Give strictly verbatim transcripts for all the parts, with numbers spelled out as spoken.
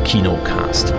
Kinocast.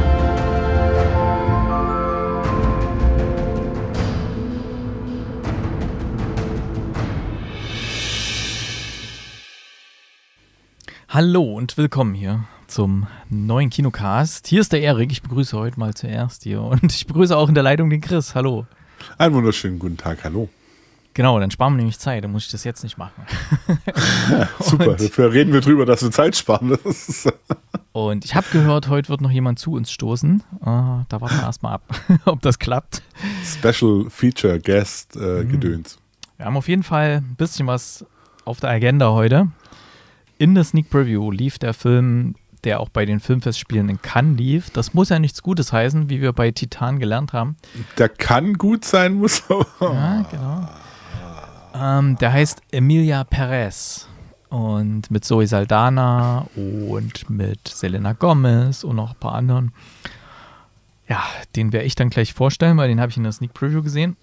Hallo und willkommen hier zum neuen Kinocast. Hier ist der Erik, ich begrüße heute mal zuerst hier und ich begrüße auch in der Leitung den Chris. Hallo. Einen wunderschönen guten Tag, hallo. Genau, dann sparen wir nämlich Zeit, dann muss ich das jetzt nicht machen. Ja, super, und dafür reden wir drüber, dass wir Zeit sparen. Und ich habe gehört, heute wird noch jemand zu uns stoßen. Uh, da warten wir erstmal ab, ob das klappt. Special Feature Guest äh, mhm. Gedöns. Wir haben auf jeden Fall ein bisschen was auf der Agenda heute. In der Sneak Preview lief der Film, der auch bei den Filmfestspielen in Cannes lief. Das muss ja nichts Gutes heißen, wie wir bei Titan gelernt haben. Der kann gut sein, muss aber. Ja, genau. Ähm, der heißt Emilia Perez und mit Zoe Saldana und mit Selena Gomez und noch ein paar anderen. Ja, den werde ich dann gleich vorstellen, weil den habe ich in der Sneak Preview gesehen.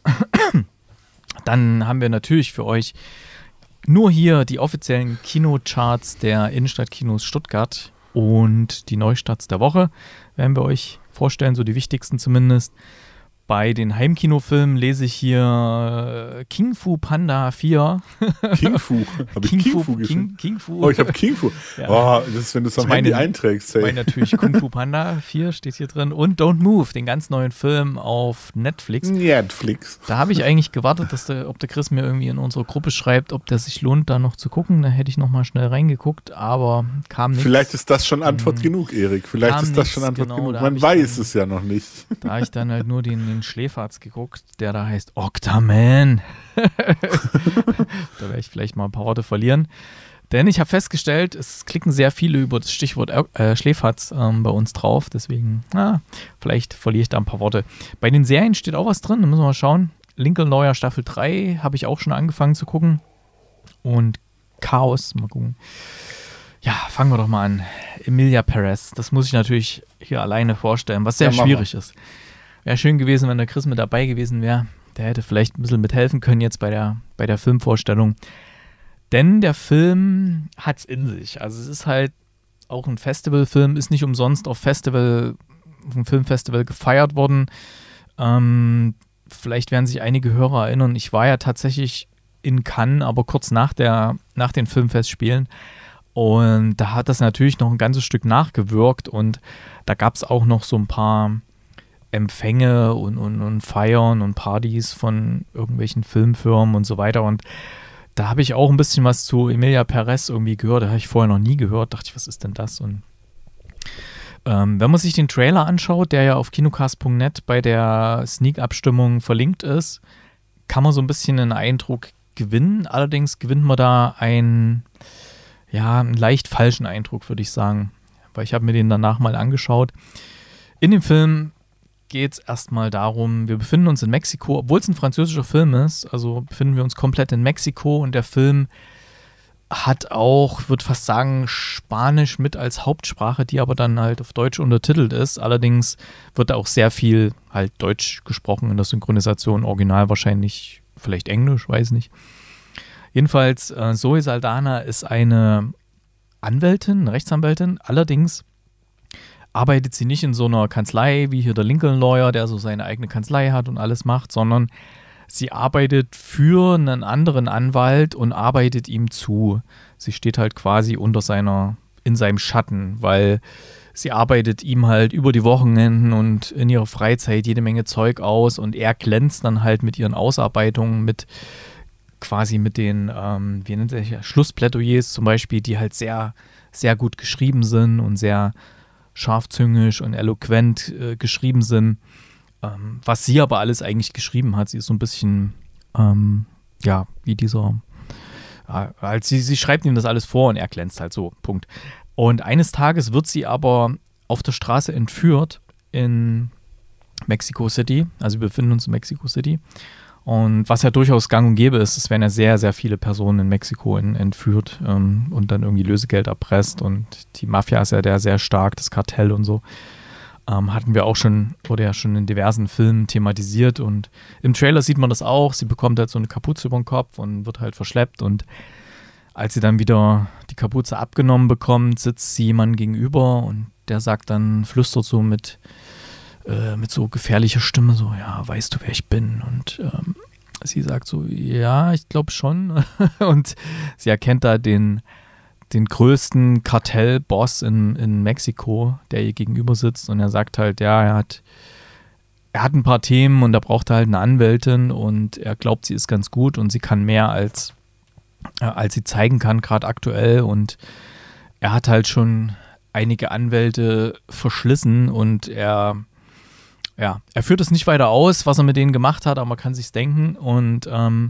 Dann haben wir natürlich für euch nur hier die offiziellen Kinocharts der Innenstadtkinos Stuttgart und die Neustarts der Woche werden wir euch vorstellen, so die wichtigsten zumindest. Bei den Heimkinofilmen lese ich hier King Fu Panda vier. King Fu? Habe ich King, King Fu, Fu geschrieben? King, King Fu. Oh, ich habe King Fu. Ja. Oh, das ist, wenn du es am Handy einträgst. Ich meine natürlich Kung Fu Panda vier steht hier drin und Don't Move, den ganz neuen Film auf Netflix. Netflix. Da habe ich eigentlich gewartet, dass der, ob der Chris mir irgendwie in unsere Gruppe schreibt, ob der sich lohnt, da noch zu gucken. Da hätte ich noch mal schnell reingeguckt, aber kam nichts. Vielleicht ist das schon Antwort hm. genug, Erik. Vielleicht kam ist das nichts, schon Antwort genau, genug. Man weiß dann, es ja noch nicht. Da habe ich dann halt nur den, den Schläferz geguckt, der da heißt Octaman. Da werde ich vielleicht mal ein paar Worte verlieren. Denn ich habe festgestellt, es klicken sehr viele über das Stichwort äh, Schläferz ähm, bei uns drauf. Deswegen, na, vielleicht verliere ich da ein paar Worte. Bei den Serien steht auch was drin, da müssen wir mal schauen. Lincoln Lawyer Staffel drei habe ich auch schon angefangen zu gucken. Und Chaos, mal gucken. Ja, fangen wir doch mal an. Emilia Perez, das muss ich natürlich hier alleine vorstellen, was sehr ja, schwierig ist. Wäre schön gewesen, wenn der Chris mit dabei gewesen wäre. Der hätte vielleicht ein bisschen mithelfen können jetzt bei der, bei der Filmvorstellung. Denn der Film hat es in sich. Also es ist halt auch ein Festivalfilm, ist nicht umsonst auf Festival, auf dem Filmfestival gefeiert worden. Ähm, vielleicht werden sich einige Hörer erinnern, ich war ja tatsächlich in Cannes, aber kurz nach, der, nach den Filmfestspielen. Und da hat das natürlich noch ein ganzes Stück nachgewirkt und da gab es auch noch so ein paar Empfänge und, und, und Feiern und Partys von irgendwelchen Filmfirmen und so weiter. Und da habe ich auch ein bisschen was zu Emilia Perez irgendwie gehört. Da habe ich vorher noch nie gehört. Dachte ich, was ist denn das? Und ähm, wenn man sich den Trailer anschaut, der ja auf kinocast punkt net bei der Sneak-Abstimmung verlinkt ist, kann man so ein bisschen einen Eindruck gewinnen. Allerdings gewinnt man da einen, ja, einen leicht falschen Eindruck, würde ich sagen. Weil ich habe mir den danach mal angeschaut. In dem Film geht es erstmal darum, wir befinden uns in Mexiko, obwohl es ein französischer Film ist, also befinden wir uns komplett in Mexiko und der Film hat auch, würde fast sagen, Spanisch mit als Hauptsprache, die aber dann halt auf Deutsch untertitelt ist. Allerdings wird da auch sehr viel halt Deutsch gesprochen in der Synchronisation, original wahrscheinlich vielleicht Englisch, weiß nicht. Jedenfalls, äh, Zoe Saldana ist eine Anwältin, eine Rechtsanwältin, allerdings arbeitet sie nicht in so einer Kanzlei wie hier der Lincoln Lawyer, der so seine eigene Kanzlei hat und alles macht, sondern sie arbeitet für einen anderen Anwalt und arbeitet ihm zu. Sie steht halt quasi unter seiner, in seinem Schatten, weil sie arbeitet ihm halt über die Wochenenden und in ihrer Freizeit jede Menge Zeug aus und er glänzt dann halt mit ihren Ausarbeitungen, mit quasi mit den, ähm, wie nennt sich Schlussplädoyers zum Beispiel, die halt sehr, sehr gut geschrieben sind und sehr scharfzüngig und eloquent äh, geschrieben sind, ähm, was sie aber alles eigentlich geschrieben hat. Sie ist so ein bisschen, ähm, ja, wie dieser, äh, halt sie, sie schreibt ihm das alles vor und er glänzt halt so, Punkt. Und eines Tages wird sie aber auf der Straße entführt in Mexico City, also wir befinden uns in Mexico City. Und was ja durchaus gang und gäbe ist, es werden ja sehr, sehr viele Personen in Mexiko in, entführt ähm, und dann irgendwie Lösegeld erpresst. Und die Mafia ist ja der sehr stark, das Kartell und so. Ähm, hatten wir auch schon, wurde ja schon in diversen Filmen thematisiert. Und im Trailer sieht man das auch. Sie bekommt halt so eine Kapuze über den Kopf und wird halt verschleppt. Und als sie dann wieder die Kapuze abgenommen bekommt, sitzt sie jemandem gegenüber und der sagt dann, flüstert so mit, äh, mit so gefährlicher Stimme so, ja, weißt du, wer ich bin? Und ähm, sie sagt so, ja, ich glaube schon. Und sie erkennt da den, den größten Kartellboss in, in Mexiko, der ihr gegenüber sitzt. Und er sagt halt, ja, er hat Er hat ein paar Themen und er braucht halt eine Anwältin und er glaubt, sie ist ganz gut und sie kann mehr, als, äh, als sie zeigen kann, gerade aktuell. Und er hat halt schon einige Anwälte verschlissen und er, ja, er führt es nicht weiter aus, was er mit denen gemacht hat, aber man kann sich's denken. Und ähm,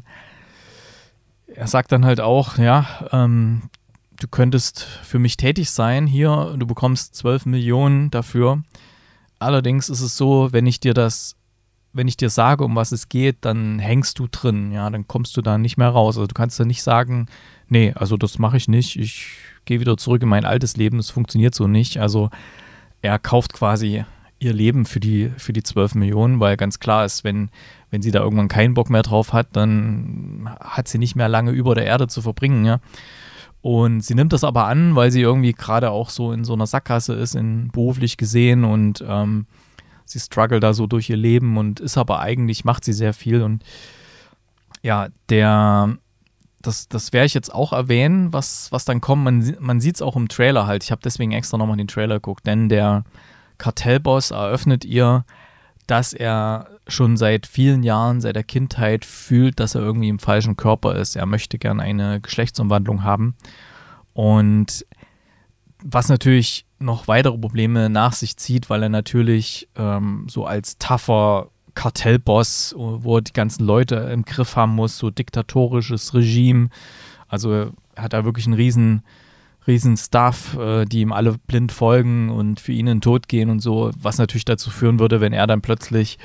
er sagt dann halt auch, ja, ähm, du könntest für mich tätig sein hier, du bekommst zwölf Millionen dafür. Allerdings ist es so, wenn ich dir das, wenn ich dir sage, um was es geht, dann hängst du drin, ja, dann kommst du da nicht mehr raus. Also du kannst dann nicht sagen, nee, also das mache ich nicht, ich gehe wieder zurück in mein altes Leben, das funktioniert so nicht. Also er kauft quasi ihr Leben für die, für die zwölf Millionen, weil ganz klar ist, wenn, wenn sie da irgendwann keinen Bock mehr drauf hat, dann hat sie nicht mehr lange über der Erde zu verbringen, ja. Und sie nimmt das aber an, weil sie irgendwie gerade auch so in so einer Sackgasse ist, in, beruflich gesehen und ähm, sie struggelt da so durch ihr Leben und ist aber eigentlich, macht sie sehr viel und ja, der, das, das werde ich jetzt auch erwähnen, was, was dann kommt, man, man sieht es auch im Trailer halt, ich habe deswegen extra nochmal den Trailer geguckt, denn der Kartellboss eröffnet ihr, dass er schon seit vielen Jahren, seit der Kindheit fühlt, dass er irgendwie im falschen Körper ist. Er möchte gerne eine Geschlechtsumwandlung haben. Und was natürlich noch weitere Probleme nach sich zieht, weil er natürlich ähm, so als tougher Kartellboss, wo er die ganzen Leute im Griff haben muss, so diktatorisches Regime. Also er hat da wirklich einen riesen riesen Staff, äh, die ihm alle blind folgen und für ihn in den Tod gehen und so, was natürlich dazu führen würde, wenn er dann plötzlich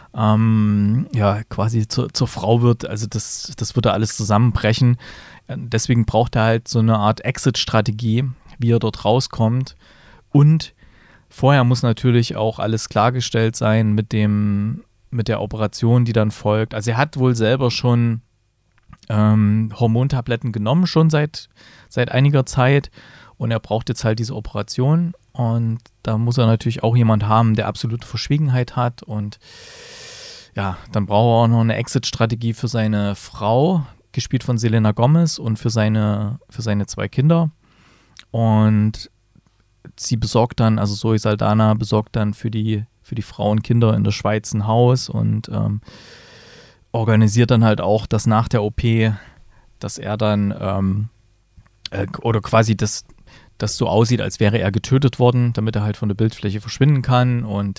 ähm, ja, quasi zur, zur Frau wird, also das, das würde alles zusammenbrechen. Deswegen braucht er halt so eine Art Exit-Strategie, wie er dort rauskommt. Und vorher muss natürlich auch alles klargestellt sein mit dem, mit der Operation, die dann folgt. Also er hat wohl selber schon ähm, Hormontabletten genommen, schon seit, seit einiger Zeit. Und er braucht jetzt halt diese Operation. Und da muss er natürlich auch jemand haben, der absolute Verschwiegenheit hat. Und ja, dann braucht er auch noch eine Exit-Strategie für seine Frau, gespielt von Selena Gomez, und für seine, für seine zwei Kinder. Und sie besorgt dann, also Zoe Saldana besorgt dann für die, für die Frau und Kinder in der Schweiz ein Haus und ähm, organisiert dann halt auch, dass nach der O P, dass er dann ähm, äh, oder quasi das, das so aussieht, als wäre er getötet worden, damit er halt von der Bildfläche verschwinden kann. Und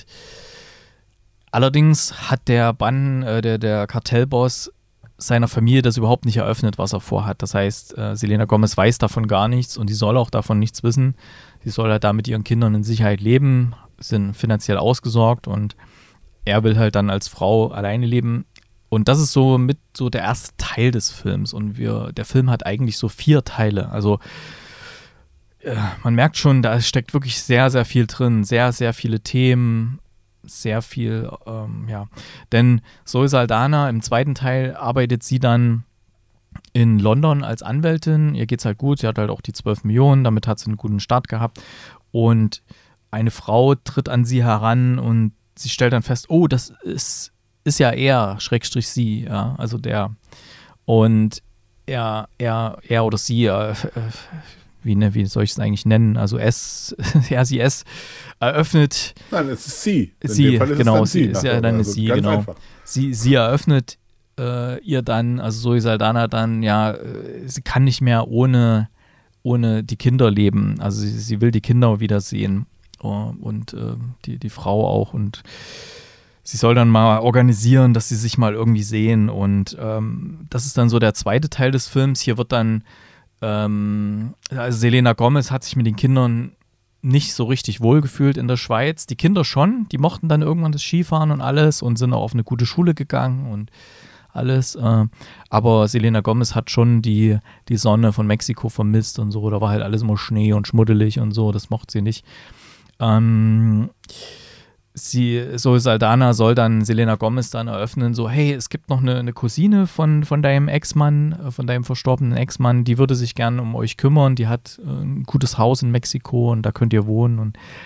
allerdings hat der Bann, äh, der, der Kartellboss seiner Familie das überhaupt nicht eröffnet, was er vorhat. Das heißt, äh, Selena Gomez weiß davon gar nichts und die soll auch davon nichts wissen. Sie soll halt da mit ihren Kindern in Sicherheit leben, sind finanziell ausgesorgt und er will halt dann als Frau alleine leben. Und das ist so mit so der erste Teil des Films. Und wir, der Film hat eigentlich so vier Teile. Also äh, man merkt schon, da steckt wirklich sehr, sehr viel drin. Sehr, sehr viele Themen, sehr viel, ähm, ja. Denn Zoe Saldana, im zweiten Teil arbeitet sie dann in London als Anwältin. Ihr geht's halt gut. Sie hat halt auch die zwölf Millionen. Damit hat sie einen guten Start gehabt. Und eine Frau tritt an sie heran und sie stellt dann fest, oh, das ist ist ja er, Schrägstrich sie, ja, also der. Und er, er, er oder sie, äh, wie, ne, wie soll ich es eigentlich nennen? Also es, ja, sie, es eröffnet. Nein, es ist sie. In sie, dem Fall ist genau, es sie ist ja dann also sie, ganz genau. einfach. Sie, sie eröffnet äh, ihr dann, also Zoe Saldana dann, ja, sie kann nicht mehr ohne, ohne die Kinder leben. Also sie, sie will die Kinder wiedersehen uh, und uh, die, die Frau auch und sie soll dann mal organisieren, dass sie sich mal irgendwie sehen. Und ähm, das ist dann so der zweite Teil des Films. Hier wird dann, ähm, also Selena Gomez hat sich mit den Kindern nicht so richtig wohlgefühlt in der Schweiz. Die Kinder schon, die mochten dann irgendwann das Skifahren und alles und sind auch auf eine gute Schule gegangen und alles. Äh, aber Selena Gomez hat schon die, die Sonne von Mexiko vermisst und so. Da war halt alles immer Schnee und schmuddelig und so. Das mochte sie nicht. Ähm... Sie, Zoe Saldana soll dann Selena Gomez dann eröffnen, so, hey, es gibt noch eine, eine Cousine von, von deinem Ex-Mann, von deinem verstorbenen Ex-Mann, die würde sich gerne um euch kümmern, die hat äh, ein gutes Haus in Mexiko und da könnt ihr wohnen. Und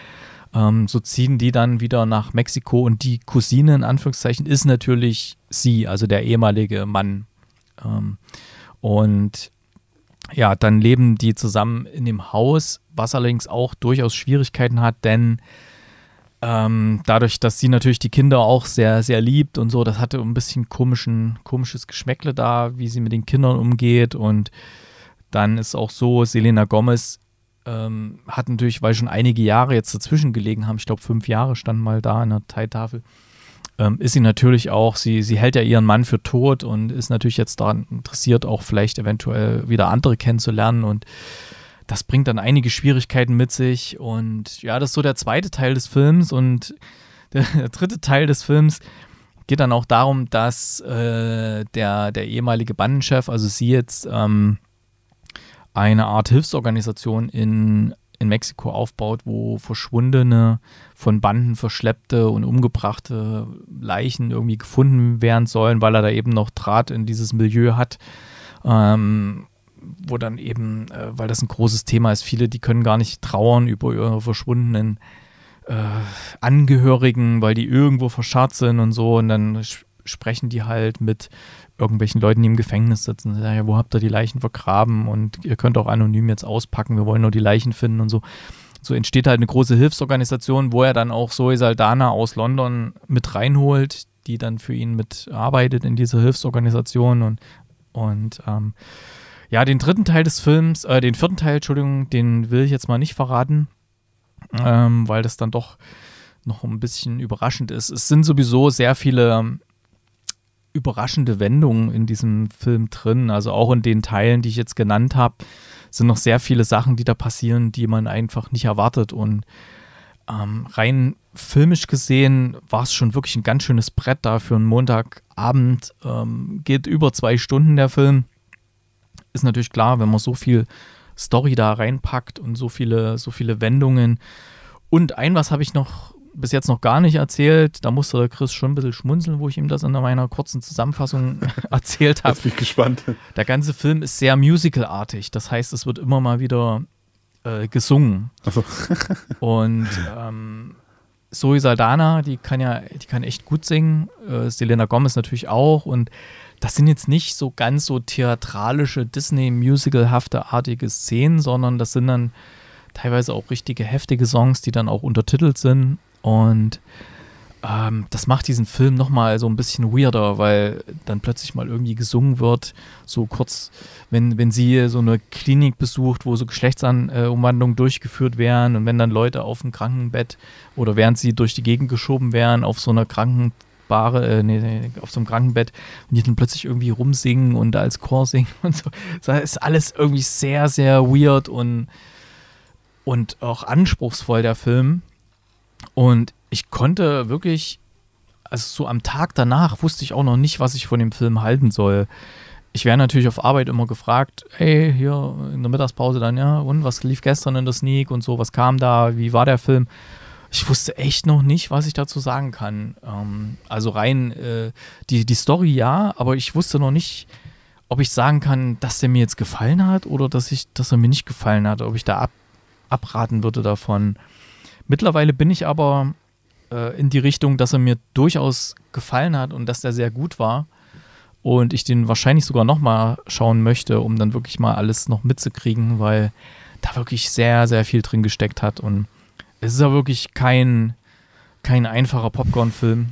Ähm, so ziehen die dann wieder nach Mexiko und die Cousine in Anführungszeichen ist natürlich sie, also der ehemalige Mann. Ähm, und ja, dann leben die zusammen in dem Haus, was allerdings auch durchaus Schwierigkeiten hat, denn ähm, dadurch, dass sie natürlich die Kinder auch sehr, sehr liebt und so, das hatte ein bisschen komischen, komisches Geschmäckle da, wie sie mit den Kindern umgeht. Und dann ist auch so, Selena Gomez ähm, hat natürlich, weil schon einige Jahre jetzt dazwischen gelegen haben, ich glaube fünf Jahre standen mal da an der Teiltafel, ähm, ist sie natürlich auch, sie, sie hält ja ihren Mann für tot und ist natürlich jetzt daran interessiert, auch vielleicht eventuell wieder andere kennenzulernen, und das bringt dann einige Schwierigkeiten mit sich. Und ja, das ist so der zweite Teil des Films. Und der, der dritte Teil des Films geht dann auch darum, dass äh, der, der ehemalige Bandenchef, also sie jetzt, ähm, eine Art Hilfsorganisation in, in Mexiko aufbaut, wo verschwundene, von Banden verschleppte und umgebrachte Leichen irgendwie gefunden werden sollen, weil er da eben noch Draht in dieses Milieu hat. Ähm, wo dann eben, äh, weil das ein großes Thema ist, viele, die können gar nicht trauern über ihre verschwundenen äh, Angehörigen, weil die irgendwo verscharrt sind und so, und dann sp- sprechen die halt mit irgendwelchen Leuten, die im Gefängnis sitzen, sagen, ja, wo habt ihr die Leichen vergraben, und ihr könnt auch anonym jetzt auspacken, wir wollen nur die Leichen finden und so. So entsteht halt eine große Hilfsorganisation, wo er dann auch Zoe Saldana aus London mit reinholt, die dann für ihn mitarbeitet in dieser Hilfsorganisation, und, und ähm, ja, den dritten Teil des Films, äh, den vierten Teil, Entschuldigung, den will ich jetzt mal nicht verraten, ähm, weil das dann doch noch ein bisschen überraschend ist. Es sind sowieso sehr viele ähm, überraschende Wendungen in diesem Film drin, also auch in den Teilen, die ich jetzt genannt habe, sind noch sehr viele Sachen, die da passieren, die man einfach nicht erwartet, und ähm, rein filmisch gesehen war es schon wirklich ein ganz schönes Brett da für einen Montagabend, ähm, geht über zwei Stunden der Film. Ist natürlich klar, wenn man so viel Story da reinpackt und so viele, so viele Wendungen. Und ein, was habe ich noch bis jetzt noch gar nicht erzählt, da musste der Chris schon ein bisschen schmunzeln, wo ich ihm das in meiner kurzen Zusammenfassung erzählt habe. Jetzt bin ich gespannt. Der ganze Film ist sehr musicalartig, das heißt, es wird immer mal wieder äh, gesungen. Ach so. Und ähm, Zoe Saldana, die kann ja, die kann echt gut singen, äh, Selena Gomez natürlich auch, und das sind jetzt nicht so ganz so theatralische, Disney-Musical-hafte artige Szenen, sondern das sind dann teilweise auch richtige heftige Songs, die dann auch untertitelt sind. Und ähm, das macht diesen Film nochmal so ein bisschen weirder, weil dann plötzlich mal irgendwie gesungen wird, so kurz, wenn, wenn sie so eine Klinik besucht, wo so Geschlechtsumwandlungen durchgeführt werden, und wenn dann Leute auf dem Krankenbett oder während sie durch die Gegend geschoben werden, auf so einer Kranken Bare, äh, nee, nee, auf so einem Krankenbett, und die dann plötzlich irgendwie rumsingen und da als Chor singen und so. Das ist alles irgendwie sehr, sehr weird und, und auch anspruchsvoll, der Film. Und ich konnte wirklich, also so am Tag danach wusste ich auch noch nicht, was ich von dem Film halten soll. Ich werde natürlich auf Arbeit immer gefragt, hey, hier in der Mittagspause dann, ja, und was lief gestern in der Sneak und so, was kam da, wie war der Film? Ich wusste echt noch nicht, was ich dazu sagen kann. Ähm, also rein äh, die, die Story ja, aber ich wusste noch nicht, ob ich sagen kann, dass der mir jetzt gefallen hat oder dass, ich, dass er mir nicht gefallen hat, ob ich da ab, abraten würde davon. Mittlerweile bin ich aber äh, in die Richtung, dass er mir durchaus gefallen hat und dass der sehr gut war und ich den wahrscheinlich sogar nochmal schauen möchte, um dann wirklich mal alles noch mitzukriegen, weil da wirklich sehr, sehr viel drin gesteckt hat, und es ist ja wirklich kein, kein einfacher Popcorn-Film.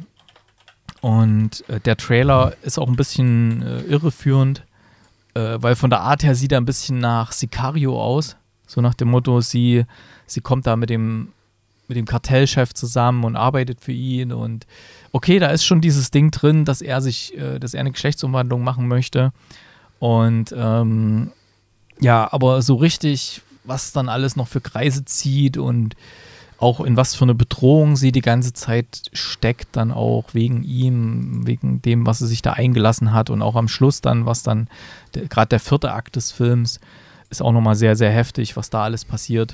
Und äh, der Trailer ist auch ein bisschen äh, irreführend, äh, weil von der Art her sieht er ein bisschen nach Sicario aus. So nach dem Motto, sie, sie kommt da mit dem, mit dem Kartellchef zusammen und arbeitet für ihn. Und okay, da ist schon dieses Ding drin, dass er sich, äh, dass er eine Geschlechtsumwandlung machen möchte. Und ähm, ja, aber so richtig, was dann alles noch für Kreise zieht und auch in was für eine Bedrohung sie die ganze Zeit steckt, dann auch wegen ihm, wegen dem, was sie sich da eingelassen hat, und auch am Schluss dann, was dann, gerade der vierte Akt des Films, ist auch nochmal sehr, sehr heftig, was da alles passiert.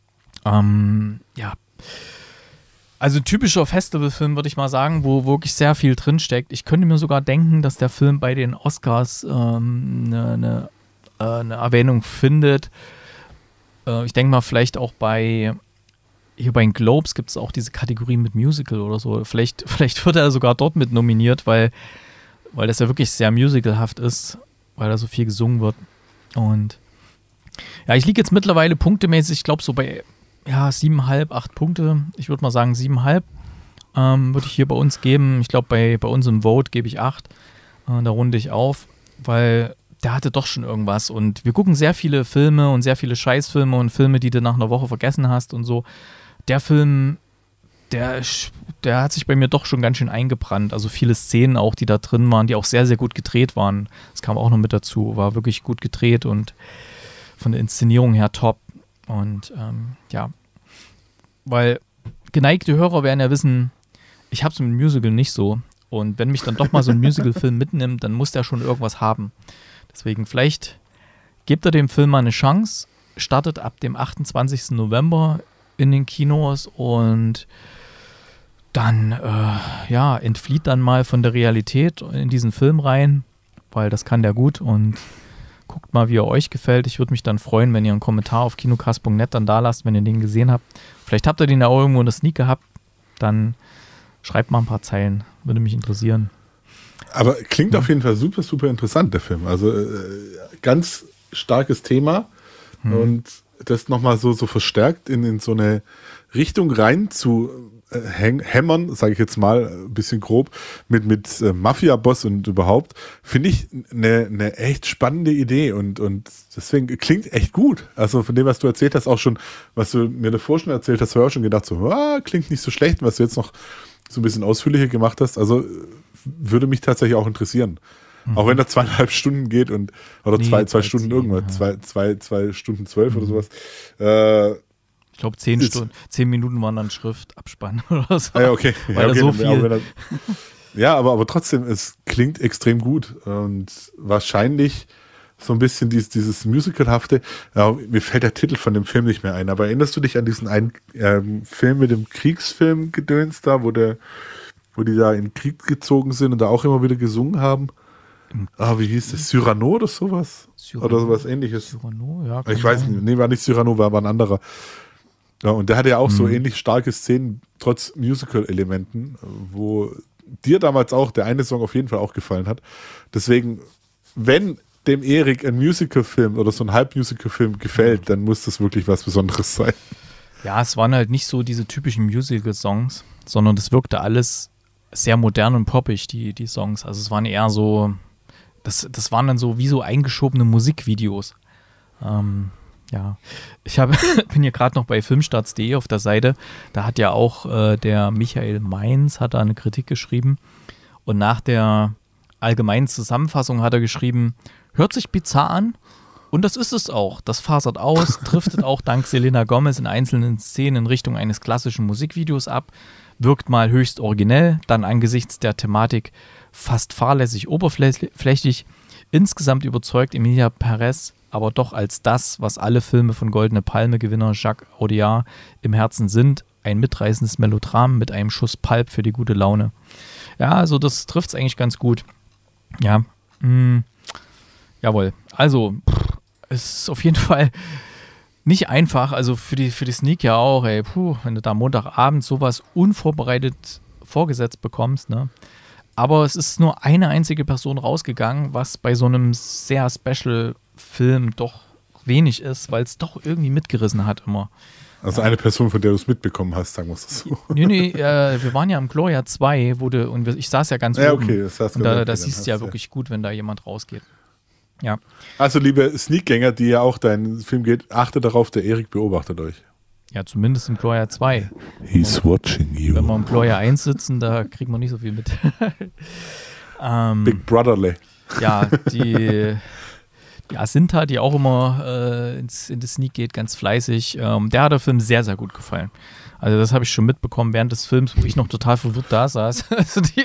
Ähm, ja, also ein typischer Festivalfilm, würde ich mal sagen, wo wirklich sehr viel drinsteckt. Ich könnte mir sogar denken, dass der Film bei den Oscars ähm, eine, eine, äh, eine Erwähnung findet. Äh, ich denke mal vielleicht auch bei hier bei den Globes gibt es auch diese Kategorie mit Musical oder so. Vielleicht, vielleicht wird er sogar dort mit nominiert, weil, weil das ja wirklich sehr musicalhaft ist, weil da so viel gesungen wird. Und ja, ich liege jetzt mittlerweile punktemäßig, ich glaube so bei ja, siebeneinhalb, acht Punkte. Ich würde mal sagen siebeneinhalb ähm, würde ich hier bei uns geben. Ich glaube, bei, bei uns im Vote gebe ich acht. Äh, da runde ich auf, weil der hatte doch schon irgendwas. Und wir gucken sehr viele Filme und sehr viele Scheißfilme und Filme, die du nach einer Woche vergessen hast und so. Der Film, der, der hat sich bei mir doch schon ganz schön eingebrannt. Also viele Szenen auch, die da drin waren, die auch sehr, sehr gut gedreht waren. Das kam auch noch mit dazu. War wirklich gut gedreht und von der Inszenierung her top. Und ähm, ja, weil geneigte Hörer werden ja wissen, ich habe es mit einem Musical nicht so. Und wenn mich dann doch mal so ein Musical-Film mitnimmt, dann muss der schon irgendwas haben. Deswegen vielleicht gebt ihr dem Film mal eine Chance, startet ab dem achtundzwanzigsten November in den Kinos und dann äh, ja, entflieht dann mal von der Realität in diesen Film rein, weil das kann der gut und guckt mal, wie er euch gefällt. Ich würde mich dann freuen, wenn ihr einen Kommentar auf kinocast punkt net dann da lasst, wenn ihr den gesehen habt. Vielleicht habt ihr den ja auch irgendwo in der Sneak gehabt. Dann schreibt mal ein paar Zeilen. Würde mich interessieren. Aber klingt ja. auf jeden Fall super, super interessant, der Film. Also äh, ganz starkes Thema hm. und das nochmal so, so verstärkt in, in so eine Richtung rein zu hämmern, sage ich jetzt mal, ein bisschen grob, mit, mit äh, Mafia-Boss und überhaupt, finde ich eine ne echt spannende Idee und, und deswegen klingt echt gut. Also von dem, was du erzählt hast, auch schon, was du mir davor schon erzählt hast, habe ich auch schon gedacht, so, ah, klingt nicht so schlecht, was du jetzt noch so ein bisschen ausführlicher gemacht hast. Also würde mich tatsächlich auch interessieren. Mhm. Auch wenn das zweieinhalb Stunden geht und oder nee, zwei, zwei Stunden irgendwas, ja. zwei, zwei, zwei Stunden zwölf mhm. oder sowas. Äh, Ich glaube, zehn Stunden, zehn Minuten waren dann Schriftabspann oder so. Ah, ja, okay. Weil ja, okay. so viel Aber das, ja, aber, aber trotzdem, es klingt extrem gut. Und wahrscheinlich so ein bisschen dieses, dieses Musicalhafte. Ja, mir fällt der Titel von dem Film nicht mehr ein. Aber erinnerst du dich an diesen einen ähm, Film mit dem Kriegsfilm-Gedöns da, wo, der, wo die da in den Krieg gezogen sind und da auch immer wieder gesungen haben? Ah, wie hieß das? Cyrano oder sowas? Cyrano, oder sowas ähnliches? Cyrano, ja. Ich weiß nicht. Nee, war nicht Cyrano, war, war ein anderer. Ja, und der hatte ja auch mhm. so ähnlich starke Szenen, trotz Musical-Elementen, wo dir damals auch der eine Song auf jeden Fall auch gefallen hat. Deswegen, wenn dem Erik ein Musical-Film oder so ein Halb-Musical-Film gefällt, dann muss das wirklich was Besonderes sein. Ja, es waren halt nicht so diese typischen Musical-Songs, sondern das wirkte alles sehr modern und poppig, die, die Songs. Also es waren eher so, das, das waren dann so wie so eingeschobene Musikvideos. Ähm, Ja, ich hab, bin hier gerade noch bei filmstarts punkt de auf der Seite. Da hat ja auch äh, der Michael Mainz hat da eine Kritik geschrieben. Und nach der allgemeinen Zusammenfassung hat er geschrieben, hört sich bizarr an und das ist es auch. Das fasert aus, driftet auch dank Selena Gomez in einzelnen Szenen in Richtung eines klassischen Musikvideos ab, wirkt mal höchst originell, dann angesichts der Thematik fast fahrlässig oberflächlich. Insgesamt überzeugt Emilia Perez aber doch als das, was alle Filme von Goldene Palme-Gewinner Jacques Audiard im Herzen sind, ein mitreißendes Melodram mit einem Schuss Pulp für die gute Laune. Ja, also das trifft es eigentlich ganz gut. Ja, mh, jawohl. Also, pff, es ist auf jeden Fall nicht einfach, also für die, für die Sneak ja auch, ey, puh, wenn du da Montagabend sowas unvorbereitet vorgesetzt bekommst, ne? Aber es ist nur eine einzige Person rausgegangen, was bei so einem sehr special Film doch wenig ist, weil es doch irgendwie mitgerissen hat immer. Also ja. Eine Person, von der du es mitbekommen hast, sagen wir es so. Nee, nee, äh, wir waren ja im Gloria zwei, wo de, und wir, ich saß ja ganz ja, oben. Okay, das heißt, und da, da siehst du ja wirklich gut, wenn da jemand rausgeht. Ja. Also liebe Sneakgänger, die ja auch deinen Film geht, achtet darauf, der Erik beobachtet euch. Ja, zumindest im Gloria zwei. He's watching you. Wenn wir im Gloria eins sitzen, da kriegt man nicht so viel mit. ähm, Big Brotherly. Ja, die, die Asinta, die auch immer äh, ins, in die Sneak geht, ganz fleißig. Ähm, der hat der Film sehr, sehr gut gefallen. Also das habe ich schon mitbekommen während des Films, wo ich noch total verwirrt da saß. Also die,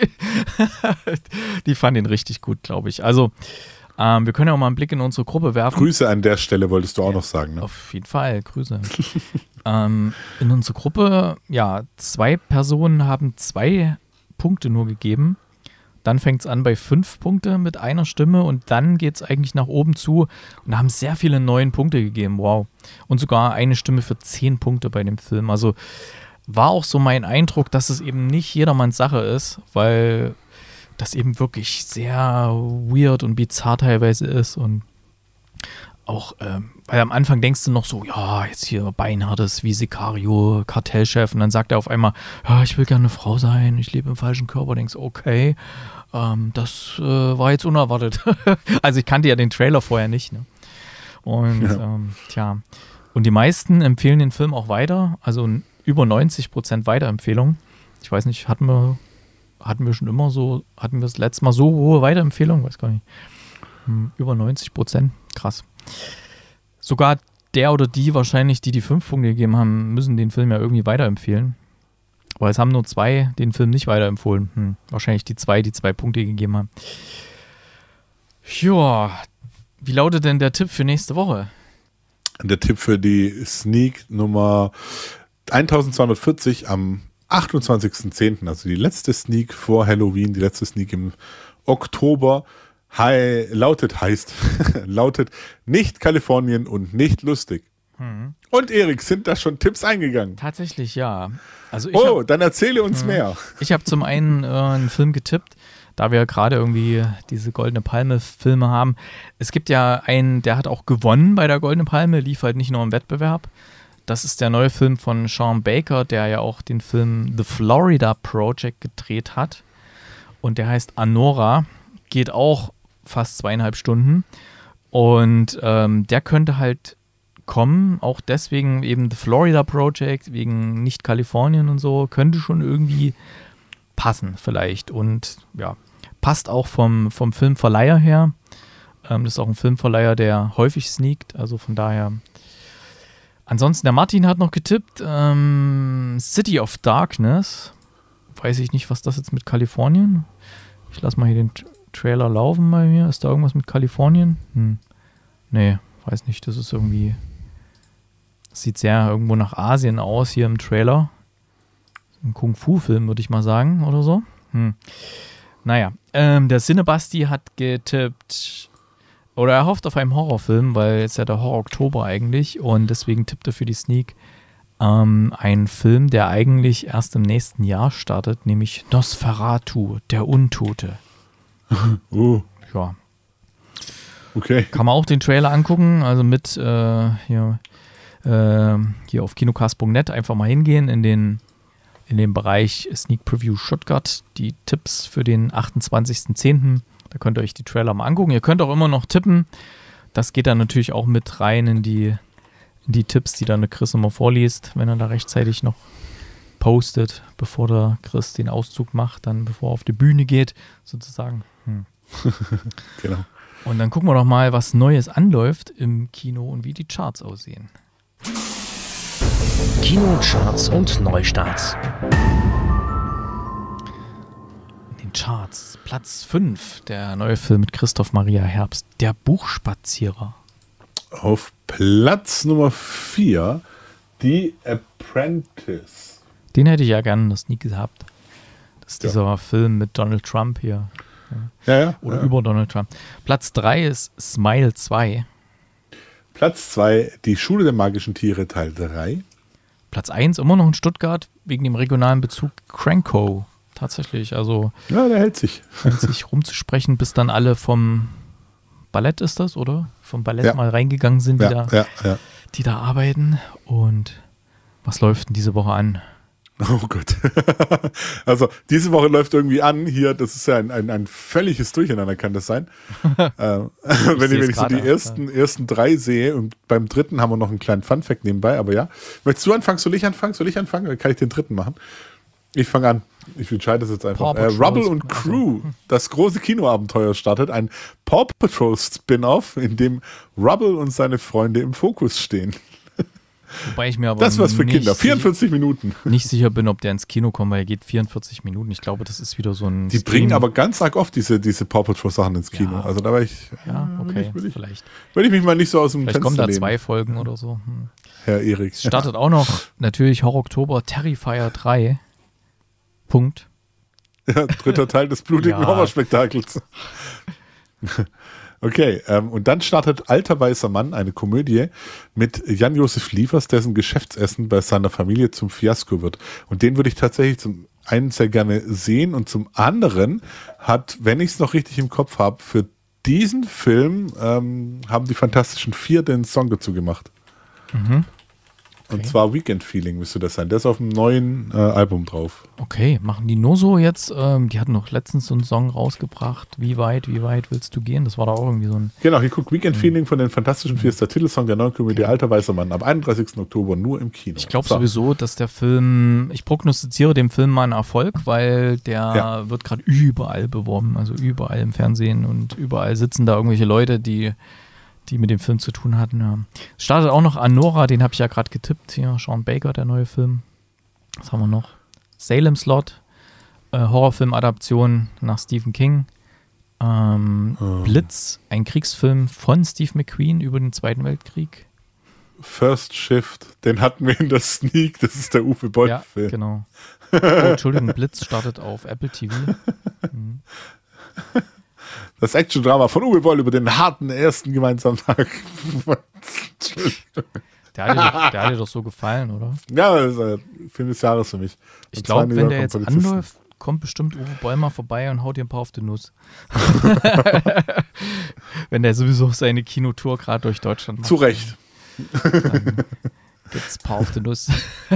die fand ihn richtig gut, glaube ich. Also ähm, wir können ja auch mal einen Blick in unsere Gruppe werfen. Grüße an der Stelle, wolltest du auch noch sagen, ne? Auf jeden Fall, Grüße. ähm, in unsere Gruppe, ja, zwei Personen haben zwei Punkte nur gegeben. Dann fängt es an bei fünf Punkte mit einer Stimme und dann geht es eigentlich nach oben zu und da haben sehr viele neun Punkte gegeben. Wow. Und sogar eine Stimme für zehn Punkte bei dem Film. Also war auch so mein Eindruck, dass es eben nicht jedermanns Sache ist, weil das eben wirklich sehr weird und bizarr teilweise ist und auch, ähm, weil am Anfang denkst du noch so, ja, jetzt hier beinhartes wie Sicario, Kartellchef und dann sagt er auf einmal, ja, ich will gerne eine Frau sein, ich lebe im falschen Körper, denkst okay, ähm, das äh, war jetzt unerwartet. Also ich kannte ja den Trailer vorher nicht, ne? Und ja. ähm, tja, und die meisten empfehlen den Film auch weiter, also über neunzig Prozent Weiterempfehlung. Ich weiß nicht, hatten wir, hatten wir schon immer so, hatten wir das letzte Mal so hohe Weiterempfehlung? Weiß gar nicht. Hm, über neunzig Prozent, krass. Sogar der oder die wahrscheinlich, die die fünf Punkte gegeben haben, müssen den Film ja irgendwie weiterempfehlen. Aber es haben nur zwei den Film nicht weiterempfohlen. Hm, wahrscheinlich die zwei, die zwei Punkte gegeben haben. Ja, wie lautet denn der Tipp für nächste Woche? Der Tipp für die Sneak Nummer eintausendzweihundertvierzig am achtundzwanzigsten zehnten, also die letzte Sneak vor Halloween, die letzte Sneak im Oktober. Hi, lautet, heißt, lautet nicht Kalifornien und nicht lustig. Hm. Und Erik, sind da schon Tipps eingegangen? Tatsächlich, ja. Also ich oh, hab, dann erzähle uns hm, mehr. Ich habe zum einen äh, einen Film getippt, da wir gerade irgendwie diese Goldene Palme-Filme haben. Es gibt ja einen, der hat auch gewonnen bei der Goldene Palme, lief halt nicht nur im Wettbewerb. Das ist der neue Film von Sean Baker, der ja auch den Film The Florida Project gedreht hat. Und der heißt Anora, geht auch fast zweieinhalb Stunden und ähm, der könnte halt kommen, auch deswegen eben The Florida Project, wegen nicht Kalifornien und so, könnte schon irgendwie passen vielleicht und ja, passt auch vom, vom Filmverleiher her. Ähm, das ist auch ein Filmverleiher, der häufig sneakt, also von daher. Ansonsten, der Martin hat noch getippt, ähm, City of Darkness, weiß ich nicht, was das jetzt mit Kalifornien, ich lasse mal hier den Trailer laufen bei mir. Ist da irgendwas mit Kalifornien? Hm. Nee, weiß nicht. Das ist irgendwie. Das sieht sehr irgendwo nach Asien aus hier im Trailer. Ein Kung-Fu-Film, würde ich mal sagen, oder so. Hm. Naja, ähm, der Cinebasti hat getippt. Oder er hofft auf einen Horrorfilm, weil es ja der Horror-Oktober eigentlich. Und deswegen tippt er für die Sneak ähm, einen Film, der eigentlich erst im nächsten Jahr startet, nämlich Nosferatu, der Untote. Oh. Ja. Okay. Kann man auch den Trailer angucken, also mit äh, hier, äh, hier auf kinocast punkt net einfach mal hingehen in den, in den Bereich Sneak Preview Stuttgart, die Tipps für den achtundzwanzigsten zehnten Da könnt ihr euch die Trailer mal angucken. Ihr könnt auch immer noch tippen. Das geht dann natürlich auch mit rein in die, in die Tipps, die dann der Chris immer vorliest, wenn er da rechtzeitig noch postet, bevor der Chris den Auszug macht, dann bevor er auf die Bühne geht, sozusagen. Hm. Genau. Und dann gucken wir doch mal, was Neues anläuft im Kino und wie die Charts aussehen. Kinocharts und Neustarts. In den Charts, Platz fünf, der neue Film mit Christoph Maria Herbst, Der Buchspazierer. Auf Platz Nummer vier, The Apprentice. Den hätte ich ja gerne in der Sneak gehabt. Das ist ja. dieser Film mit Donald Trump hier. Ja, ja. Oder ja. über Donald Trump. Platz drei ist Smile zwei. Platz zwei, Die Schule der magischen Tiere, Teil drei. Platz eins, immer noch in Stuttgart, wegen dem regionalen Bezug Cranko. Tatsächlich, also. Ja, der hält sich. Hält sich rumzusprechen, bis dann alle vom Ballett ist das, oder? Vom Ballett ja. mal reingegangen sind, die, ja, da, ja, ja. die da arbeiten. Und was läuft denn diese Woche an? Oh Gott. Also diese Woche läuft irgendwie an, hier, das ist ja ein, ein, ein völliges Durcheinander, kann das sein. ähm, wenn ich, wenn ich so die ersten, ersten drei sehe und beim dritten haben wir noch einen kleinen Funfact nebenbei, aber ja. Möchtest du anfangen? Soll ich anfangen? Soll ich anfangen? Dann kann ich den dritten machen. Ich fange an. Ich entscheide das jetzt einfach. Äh, Rubble und Crew, das große Kinoabenteuer startet. Ein Paw Patrol Spin-Off, in dem Rubble und seine Freunde im Fokus stehen. Wobei ich mir aber das war's für Kinder. vierundvierzig Minuten. Nicht sicher bin, ob der ins Kino kommt, weil er geht vierundvierzig Minuten. Ich glaube, das ist wieder so ein. Die Stream. Bringen aber ganz arg oft diese, diese Paw Patrol Sachen ins Kino. Ja. Also da war ich. Ja, okay. Will ich, will ich, vielleicht. Will ich mich mal nicht so aus dem vielleicht Fenster kommen da lehnen. zwei Folgen oder so. Hm. Herr Erik. Startet auch noch natürlich Horror Oktober Terrifier drei. Punkt. Ja, dritter Teil des blutigen Ja. Horrorspektakels. Okay, ähm, und dann startet Alter weißer Mann, eine Komödie mit Jan-Josef Liefers, dessen Geschäftsessen bei seiner Familie zum Fiasko wird. Und den würde ich tatsächlich zum einen sehr gerne sehen und zum anderen hat, wenn ich es noch richtig im Kopf habe, für diesen Film ähm, haben die Fantastischen Vier den Song dazu gemacht. Mhm. Okay. Und zwar Weekend Feeling müsste das sein. Der ist auf dem neuen äh, Album drauf. Okay, machen die nur so jetzt? Ähm, die hatten noch letztens so einen Song rausgebracht. Wie weit, wie weit willst du gehen? Das war da auch irgendwie so ein... Genau, hier guckt Weekend Feeling von den Fantastischen Vier ist der Titelsong der neuen Komödie Okay. Alter weißer Mann ab einunddreißigsten Oktober nur im Kino. Ich glaube So. sowieso, dass der Film, ich prognostiziere dem Film mal einen Erfolg, weil der Ja. wird gerade überall beworben, also überall im Fernsehen und überall sitzen da irgendwelche Leute, die, die mit dem Film zu tun hatten. Ja. Es startet auch noch Anora, den habe ich ja gerade getippt, hier, Sean Baker, der neue Film. Was haben wir noch? Salem Slot, äh, Horrorfilm-Adaption nach Stephen King. Ähm, Oh. Blitz, ein Kriegsfilm von Steve McQueen über den Zweiten Weltkrieg. First Shift, den hatten wir in der Sneak, das ist der Uwe Ja, Boll-Film. genau. Oh, Entschuldigung, Blitz startet auf Apple T V. Mhm. Das Action-Drama von Uwe Boll über den harten ersten gemeinsamen Tag. Der hat, dir doch, der hat dir doch so gefallen, oder? Ja, das ist ein Film des Jahres für mich. Ich Und zwar glaube, New wenn der York jetzt und Polizisten. anläuft, kommt bestimmt Uwe Boll mal vorbei und haut dir ein paar auf die Nuss. Wenn der sowieso seine Kinotour gerade durch Deutschland macht. Zu Recht. Dann gibt's ein paar auf die Nuss.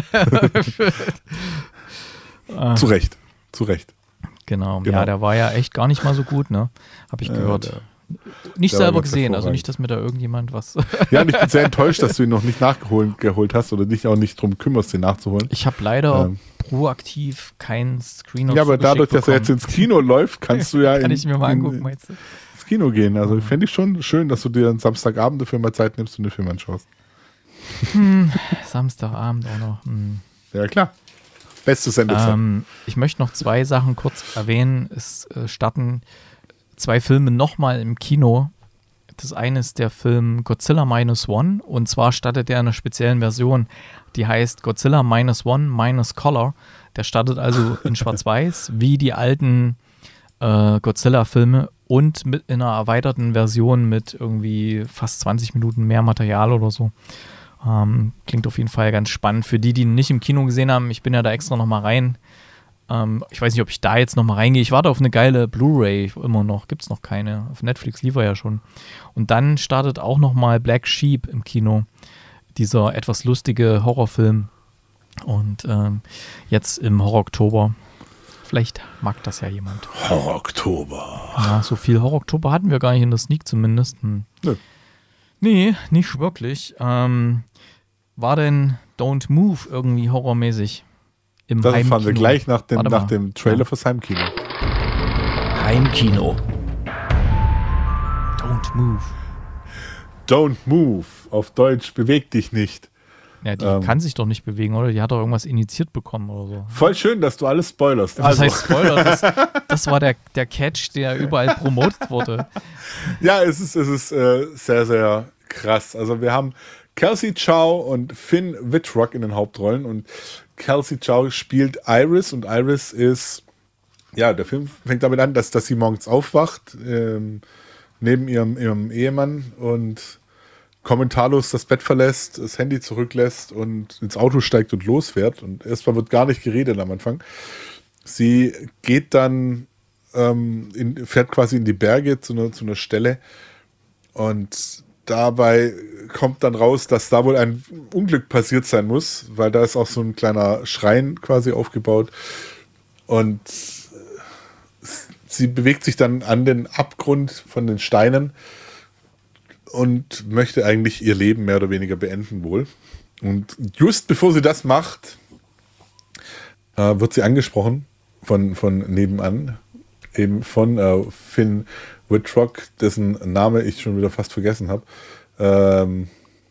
Ah, Zu Recht. Zu Recht. genau. Genau. Ja, der war ja echt gar nicht mal so gut, ne? Habe ich Ja, gehört. der- nicht der war selber ganz gesehen, also hervorragend. nicht, dass mir da irgendjemand was... Ja, und ich bin sehr enttäuscht, dass du ihn noch nicht nachgeholt geholt hast oder dich auch nicht drum kümmerst, den nachzuholen. Ich habe leider Ähm. proaktiv kein Screener Ja, aber dadurch, dass er jetzt bekommen. ins Kino läuft, kannst du ja Kann in, ich mir mal in, angucken, meinst du? ins Kino gehen. Also fände ich schon schön, dass du dir am Samstagabend dafür mal Zeit nimmst und den Film anschaust. Samstagabend auch noch. Hm. Ja, klar. Beste Sendezeit. Ähm, ich möchte noch zwei Sachen kurz erwähnen. Es äh, starten zwei Filme nochmal im Kino. Das eine ist der Film Godzilla Minus One und zwar startet der in einer speziellen Version, die heißt Godzilla Minus One Minus Color. Der startet also in Schwarz-Weiß wie die alten äh, Godzilla-Filme und mit in einer erweiterten Version mit irgendwie fast zwanzig Minuten mehr Material oder so. Ähm, klingt auf jeden Fall ganz spannend. Für die, die ihn nicht im Kino gesehen haben, ich bin ja da extra nochmal rein. Ähm, ich weiß nicht, ob ich da jetzt nochmal reingehe. Ich warte auf eine geile Blu-ray immer noch. Gibt es noch keine. Auf Netflix lief er ja schon. Und dann startet auch nochmal Black Sheep im Kino. Dieser etwas lustige Horrorfilm. Und ähm, jetzt im Horror-Oktober. Vielleicht mag das ja jemand. Horror-Oktober. Ja, so viel Horror-Oktober hatten wir gar nicht in der Sneak zumindest. Hm. Nö. Nee, nicht wirklich. Ähm, war denn Don't Move irgendwie horrormäßig im Das Heimkino? fahren wir gleich nach dem, Warte nach mal. dem Trailer Ja. fürs Heimkino. Heimkino. Don't Move. Don't move. Auf Deutsch, beweg dich nicht. Ja, die Ähm. kann sich doch nicht bewegen, oder? Die hat doch irgendwas initiiert bekommen oder so. Voll schön, dass du alles spoilerst. Was Also, heißt Spoiler? Das, das war der, der Catch, der überall promotet wurde. ja, es ist, es ist äh, sehr, sehr krass. Also wir haben Kelsey Chow und Finn Wittrock in den Hauptrollen und Kelsey Chow spielt Iris und Iris ist, ja, der Film fängt damit an, dass, dass sie morgens aufwacht, ähm, neben ihrem, ihrem Ehemann und kommentarlos das Bett verlässt, das Handy zurücklässt und ins Auto steigt und losfährt. Und erstmal wird gar nicht geredet am Anfang. Sie geht dann, ähm, in, fährt quasi in die Berge zu einer, zu einer Stelle und dabei kommt dann raus, dass da wohl ein Unglück passiert sein muss, weil da ist auch so ein kleiner Schrein quasi aufgebaut und sie bewegt sich dann an den Abgrund von den Steinen und möchte eigentlich ihr Leben mehr oder weniger beenden wohl. Und just bevor sie das macht, äh, wird sie angesprochen von, von nebenan, eben von äh, Finn Wittrock, dessen Name ich schon wieder fast vergessen habe. Ähm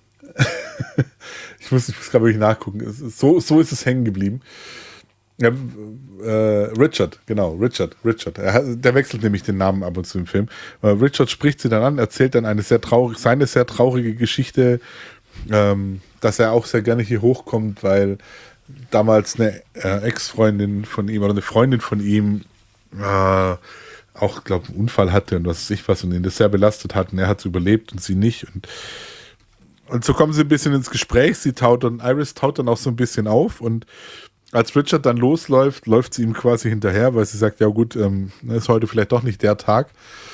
ich muss, ich muss gerade wirklich nachgucken. Es ist, so, so ist es hängen geblieben. Ja, äh, Richard, genau, Richard, Richard. Er hat, der wechselt nämlich den Namen ab und zu im Film. Äh, Richard spricht sie dann an, erzählt dann eine sehr traurig, seine sehr traurige Geschichte, ähm, dass er auch sehr gerne hier hochkommt, weil damals eine äh, Ex-Freundin von ihm oder eine Freundin von ihm äh, auch, glaube ich, einen Unfall hatte und was weiß ich was und ihn das sehr belastet hat und er hat es überlebt und sie nicht. Und, und so kommen sie ein bisschen ins Gespräch. Sie taut dann, Iris taut dann auch so ein bisschen auf und als Richard dann losläuft, läuft sie ihm quasi hinterher, weil sie sagt, ja gut, ähm, ist heute vielleicht doch nicht der Tag.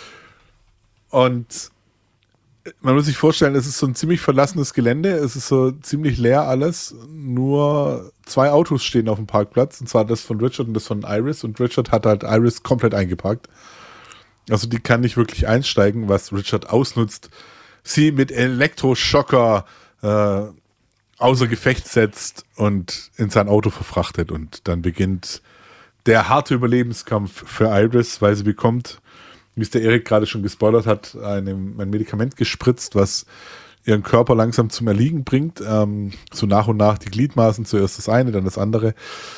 Und man muss sich vorstellen, es ist so ein ziemlich verlassenes Gelände, es ist so ziemlich leer alles, nur zwei Autos stehen auf dem Parkplatz, und zwar das von Richard und das von Iris, und Richard hat halt Iris komplett eingepackt. Also die kann nicht wirklich einsteigen, was Richard ausnutzt, sie mit Elektroschocker äh, außer Gefecht setzt und in sein Auto verfrachtet, und dann beginnt der harte Überlebenskampf für Iris, weil sie bekommt, wie es der Erik gerade schon gespoilert hat, einem, ein Medikament gespritzt, was ihren Körper langsam zum Erliegen bringt. Ähm, so nach und nach die Gliedmaßen, zuerst das eine, dann das andere.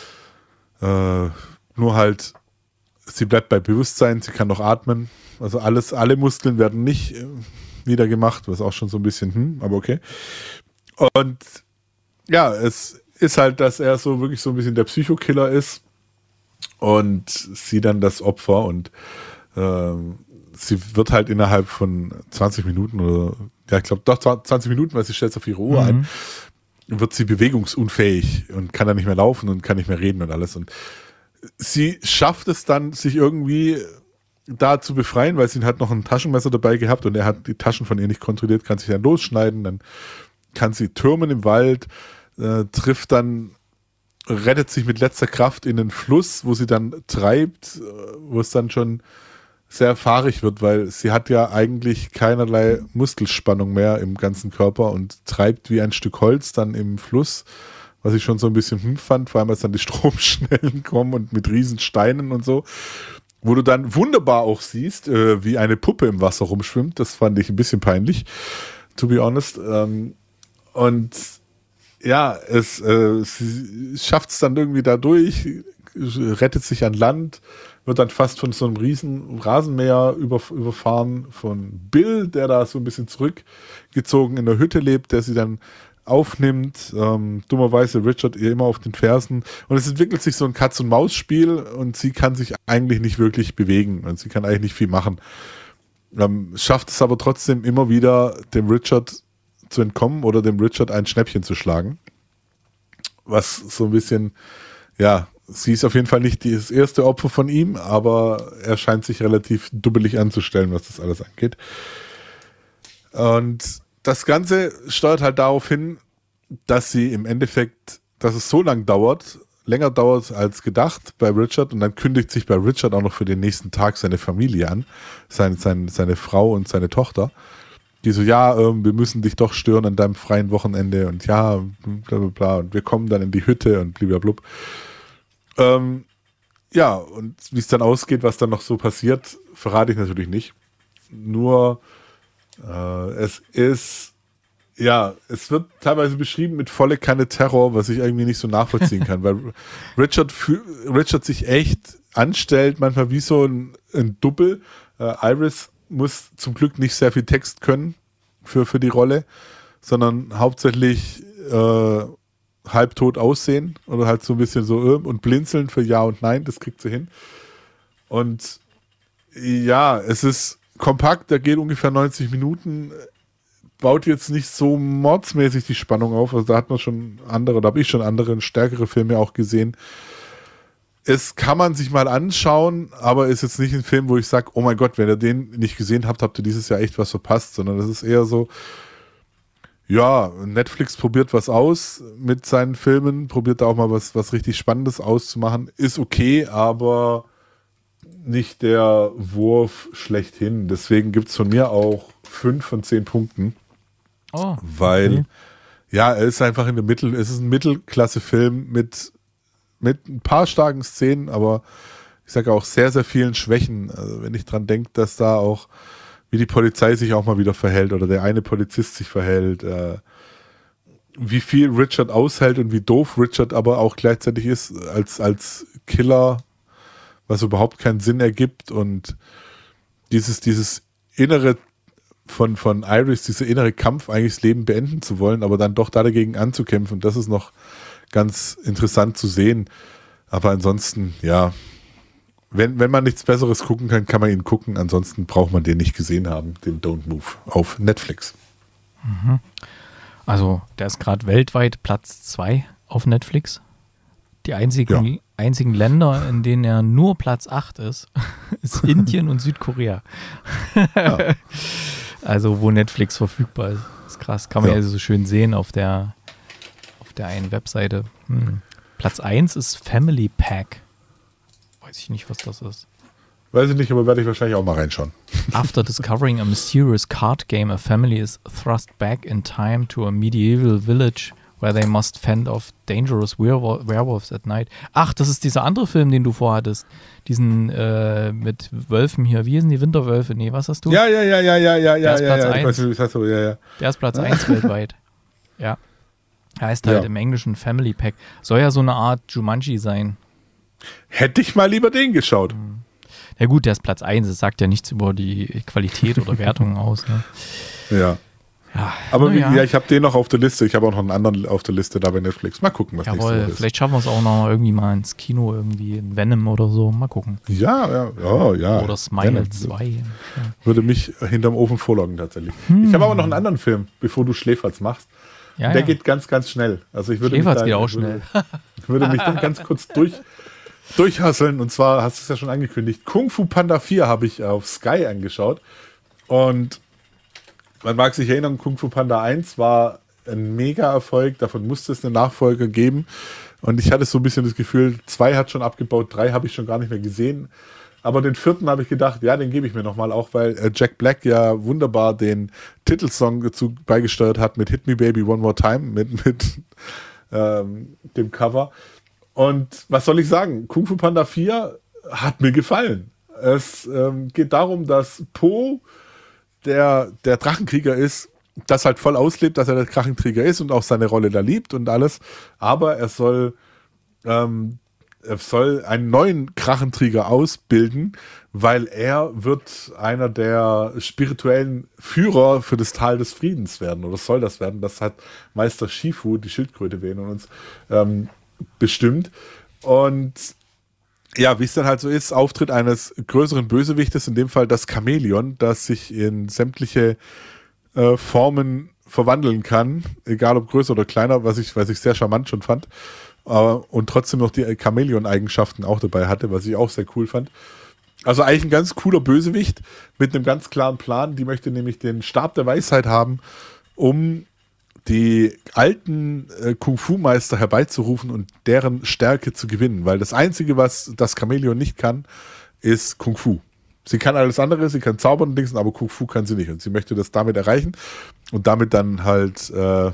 Äh, nur halt, sie bleibt bei Bewusstsein, sie kann noch atmen. Also alles, alle Muskeln werden nicht äh, niedergemacht, was auch schon so ein bisschen, hm, aber okay. Und ja, es ist halt, dass er so wirklich so ein bisschen der Psychokiller ist und sie dann das Opfer, und ähm, sie wird halt innerhalb von zwanzig Minuten oder, ja, ich glaube doch zwanzig Minuten, weil sie stellt auf ihre Uhr mhm. ein, wird sie bewegungsunfähig und kann dann nicht mehr laufen und kann nicht mehr reden und alles. Und sie schafft es dann, sich irgendwie da zu befreien, weil sie hat noch ein Taschenmesser dabei gehabt und er hat die Taschen von ihr nicht kontrolliert, kann sich dann losschneiden, dann kann sie türmen im Wald, äh, trifft dann, rettet sich mit letzter Kraft in den Fluss, wo sie dann treibt, äh, wo es dann schon sehr fahrig wird, weil sie hat ja eigentlich keinerlei Muskelspannung mehr im ganzen Körper und treibt wie ein Stück Holz dann im Fluss, was ich schon so ein bisschen hm fand, vor allem als dann die Stromschnellen kommen und mit riesen Steinen und so, wo du dann wunderbar auch siehst, äh, wie eine Puppe im Wasser rumschwimmt. Das fand ich ein bisschen peinlich, to be honest. Ähm, und ja, es, äh, sie schafft es dann irgendwie da durch, rettet sich an Land, wird dann fast von so einem riesen Rasenmäher über, überfahren von Bill, der da so ein bisschen zurückgezogen in der Hütte lebt, der sie dann aufnimmt. Ähm, dummerweise Richard ihr immer auf den Fersen. Und es entwickelt sich so ein Katz-und-Maus-Spiel und sie kann sich eigentlich nicht wirklich bewegen und sie kann eigentlich nicht viel machen. Ähm, schafft es aber trotzdem immer wieder, dem Richard zu entkommen oder dem Richard ein Schnäppchen zu schlagen. Was so ein bisschen, ja, sie ist auf jeden Fall nicht das erste Opfer von ihm, aber er scheint sich relativ dubbelig anzustellen, was das alles angeht. Und das Ganze steuert halt darauf hin, dass sie im Endeffekt, dass es so lang dauert, länger dauert als gedacht bei Richard, und dann kündigt sich bei Richard auch noch für den nächsten Tag seine Familie an, seine, seine, seine Frau und seine Tochter, die so, ja, ähm, wir müssen dich doch stören an deinem freien Wochenende und ja, bla bla bla, und wir kommen dann in die Hütte und blablabla. Ähm, ja, und wie es dann ausgeht, was dann noch so passiert, verrate ich natürlich nicht. Nur äh, es ist, ja, es wird teilweise beschrieben mit volle Kanne Terror, was ich irgendwie nicht so nachvollziehen kann, weil Richard, Richard sich echt anstellt, manchmal wie so ein, ein Double. Äh, Iris muss zum Glück nicht sehr viel Text können für, für die Rolle, sondern hauptsächlich äh, halbtot aussehen oder halt so ein bisschen so und blinzeln für Ja und Nein, das kriegt sie hin. Und ja, es ist kompakt, da geht ungefähr neunzig Minuten, baut jetzt nicht so mordsmäßig die Spannung auf, also da hat man schon andere, da habe ich schon andere, stärkere Filme auch gesehen. Es kann man sich mal anschauen, aber ist jetzt nicht ein Film, wo ich sage, oh mein Gott, wenn ihr den nicht gesehen habt, habt ihr dieses Jahr echt was verpasst, sondern das ist eher so, ja, Netflix probiert was aus mit seinen Filmen, probiert da auch mal was, was richtig Spannendes auszumachen. Ist okay, aber nicht der Wurf schlechthin. Deswegen gibt es von mir auch fünf von zehn Punkten. Oh, weil, okay. Ja, er ist einfach in der Mittel, es ist ein Mittelklasse-Film mit, mit ein paar starken Szenen, aber ich sage auch sehr, sehr vielen Schwächen. Also wenn ich dran denke, dass da auch wie die Polizei sich auch mal wieder verhält oder der eine Polizist sich verhält, äh, wie viel Richard aushält und wie doof Richard aber auch gleichzeitig ist als, als Killer, was überhaupt keinen Sinn ergibt, und dieses, dieses innere von, von Iris, dieser innere Kampf, eigentlich das Leben beenden zu wollen, aber dann doch da dagegen anzukämpfen, das ist noch ganz interessant zu sehen. Aber ansonsten, ja, wenn, wenn man nichts Besseres gucken kann, kann man ihn gucken. Ansonsten braucht man den nicht gesehen haben, den Don't Move auf Netflix. Mhm. Also der ist gerade weltweit Platz zwei auf Netflix. Die einzigen, Ja. einzigen Länder, in denen er nur Platz acht ist, ist Indien und Südkorea. Ja. Also wo Netflix verfügbar ist. Das ist krass. Kann man ja, Ja. so schön sehen auf der, auf der einen Webseite. Hm. Platz eins ist Family Pack. Weiß ich nicht, was das ist. Weiß ich nicht, aber werde ich wahrscheinlich auch mal reinschauen. After discovering a mysterious card game, a family is thrust back in time to a medieval village where they must fend off dangerous werewol- werewolves at night. Ach, das ist dieser andere Film, den du vorhattest. Diesen äh, mit Wölfen hier. Wie sind die Winterwölfe? Nee, was hast du? Ja, ja, ja, ja, ja, ja, Der ja, ist ja, Platz ja. Ich eins. weiß nicht, was heißt so, ja, ja. Der ist Platz eins weltweit. Ja. Heißt halt Ja. im Englischen Family Pack. Soll ja so eine Art Jumanji sein. Hätte ich mal lieber den geschaut. Ja gut, der ist Platz eins. Das sagt ja nichts über die Qualität oder Wertungen aus. Ne? Ja. Ja, Aber na wie, ja. ja, ich habe den noch auf der Liste. Ich habe auch noch einen anderen auf der Liste da bei Netflix. Mal gucken, was nächste Jawohl, Woche ist. vielleicht schaffen wir es auch noch irgendwie mal ins Kino, irgendwie in Venom oder so. Mal gucken. Ja, ja, ja, ja. Oder Smile Venom zwei. Ja. Würde mich hinterm Ofen vorloggen tatsächlich. Hm. Ich habe aber noch einen anderen Film, bevor du Schläferz machst. Ja, Der ja. geht ganz, ganz schnell. Also ich würde Schläferz mich da, geht auch würde, würde mich dann ganz kurz durch, durchhasseln. Und zwar hast du es ja schon angekündigt. Kung Fu Panda vier habe ich auf Sky angeschaut. Und man mag sich erinnern, Kung Fu Panda eins war ein Mega-Erfolg. Davon musste es eine Nachfolger geben. Und ich hatte so ein bisschen das Gefühl, zwei hat schon abgebaut, drei habe ich schon gar nicht mehr gesehen. Aber den vierten habe ich gedacht, ja, den gebe ich mir nochmal, auch weil äh, Jack Black ja wunderbar den Titelsong dazu beigesteuert hat mit Hit Me Baby One More Time, mit, mit ähm, dem Cover. Und was soll ich sagen? Kung Fu Panda vier hat mir gefallen. Es ähm, geht darum, dass Po, der, der Drachenkrieger ist, das halt voll auslebt, dass er der Drachenkrieger ist und auch seine Rolle da liebt und alles. Aber er soll, ähm, er soll einen neuen Drachenkrieger ausbilden, weil er wird einer der spirituellen Führer für das Tal des Friedens werden. Oder soll das werden. Das hat Meister Shifu, die Schildkröte, wen uns ähm, bestimmt. Und ja, wie es dann halt so ist, Auftritt eines größeren Bösewichtes, in dem Fall das Chamäleon, das sich in sämtliche äh, Formen verwandeln kann, egal ob größer oder kleiner, was ich, was ich sehr charmant schon fand. Äh, und trotzdem noch die Chamäleon-Eigenschaften auch dabei hatte, was ich auch sehr cool fand. Also eigentlich ein ganz cooler Bösewicht mit einem ganz klaren Plan. Die möchte nämlich den Stab der Weisheit haben, um die alten äh, Kung-Fu-Meister herbeizurufen und deren Stärke zu gewinnen. Weil das Einzige, was das Chamäleon nicht kann, ist Kung-Fu. Sie kann alles andere, sie kann zaubern und Dingsen, aber Kung-Fu kann sie nicht. Und sie möchte das damit erreichen und damit dann halt äh,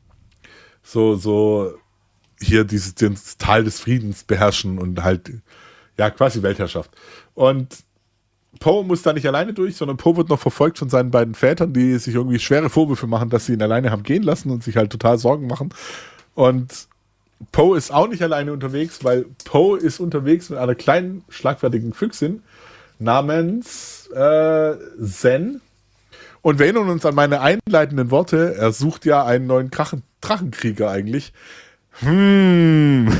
so, so hier dieses, dieses Tal des Friedens beherrschen und halt, ja, quasi Weltherrschaft. Und Po muss da nicht alleine durch, sondern Po wird noch verfolgt von seinen beiden Vätern, die sich irgendwie schwere Vorwürfe machen, dass sie ihn alleine haben gehen lassen und sich halt total Sorgen machen. Und Po ist auch nicht alleine unterwegs, weil Po ist unterwegs mit einer kleinen, schlagfertigen Füchsin namens äh, Zen. Und wir erinnern uns an meine einleitenden Worte. Er sucht ja einen neuen Drachen Drachenkrieger eigentlich. Hm.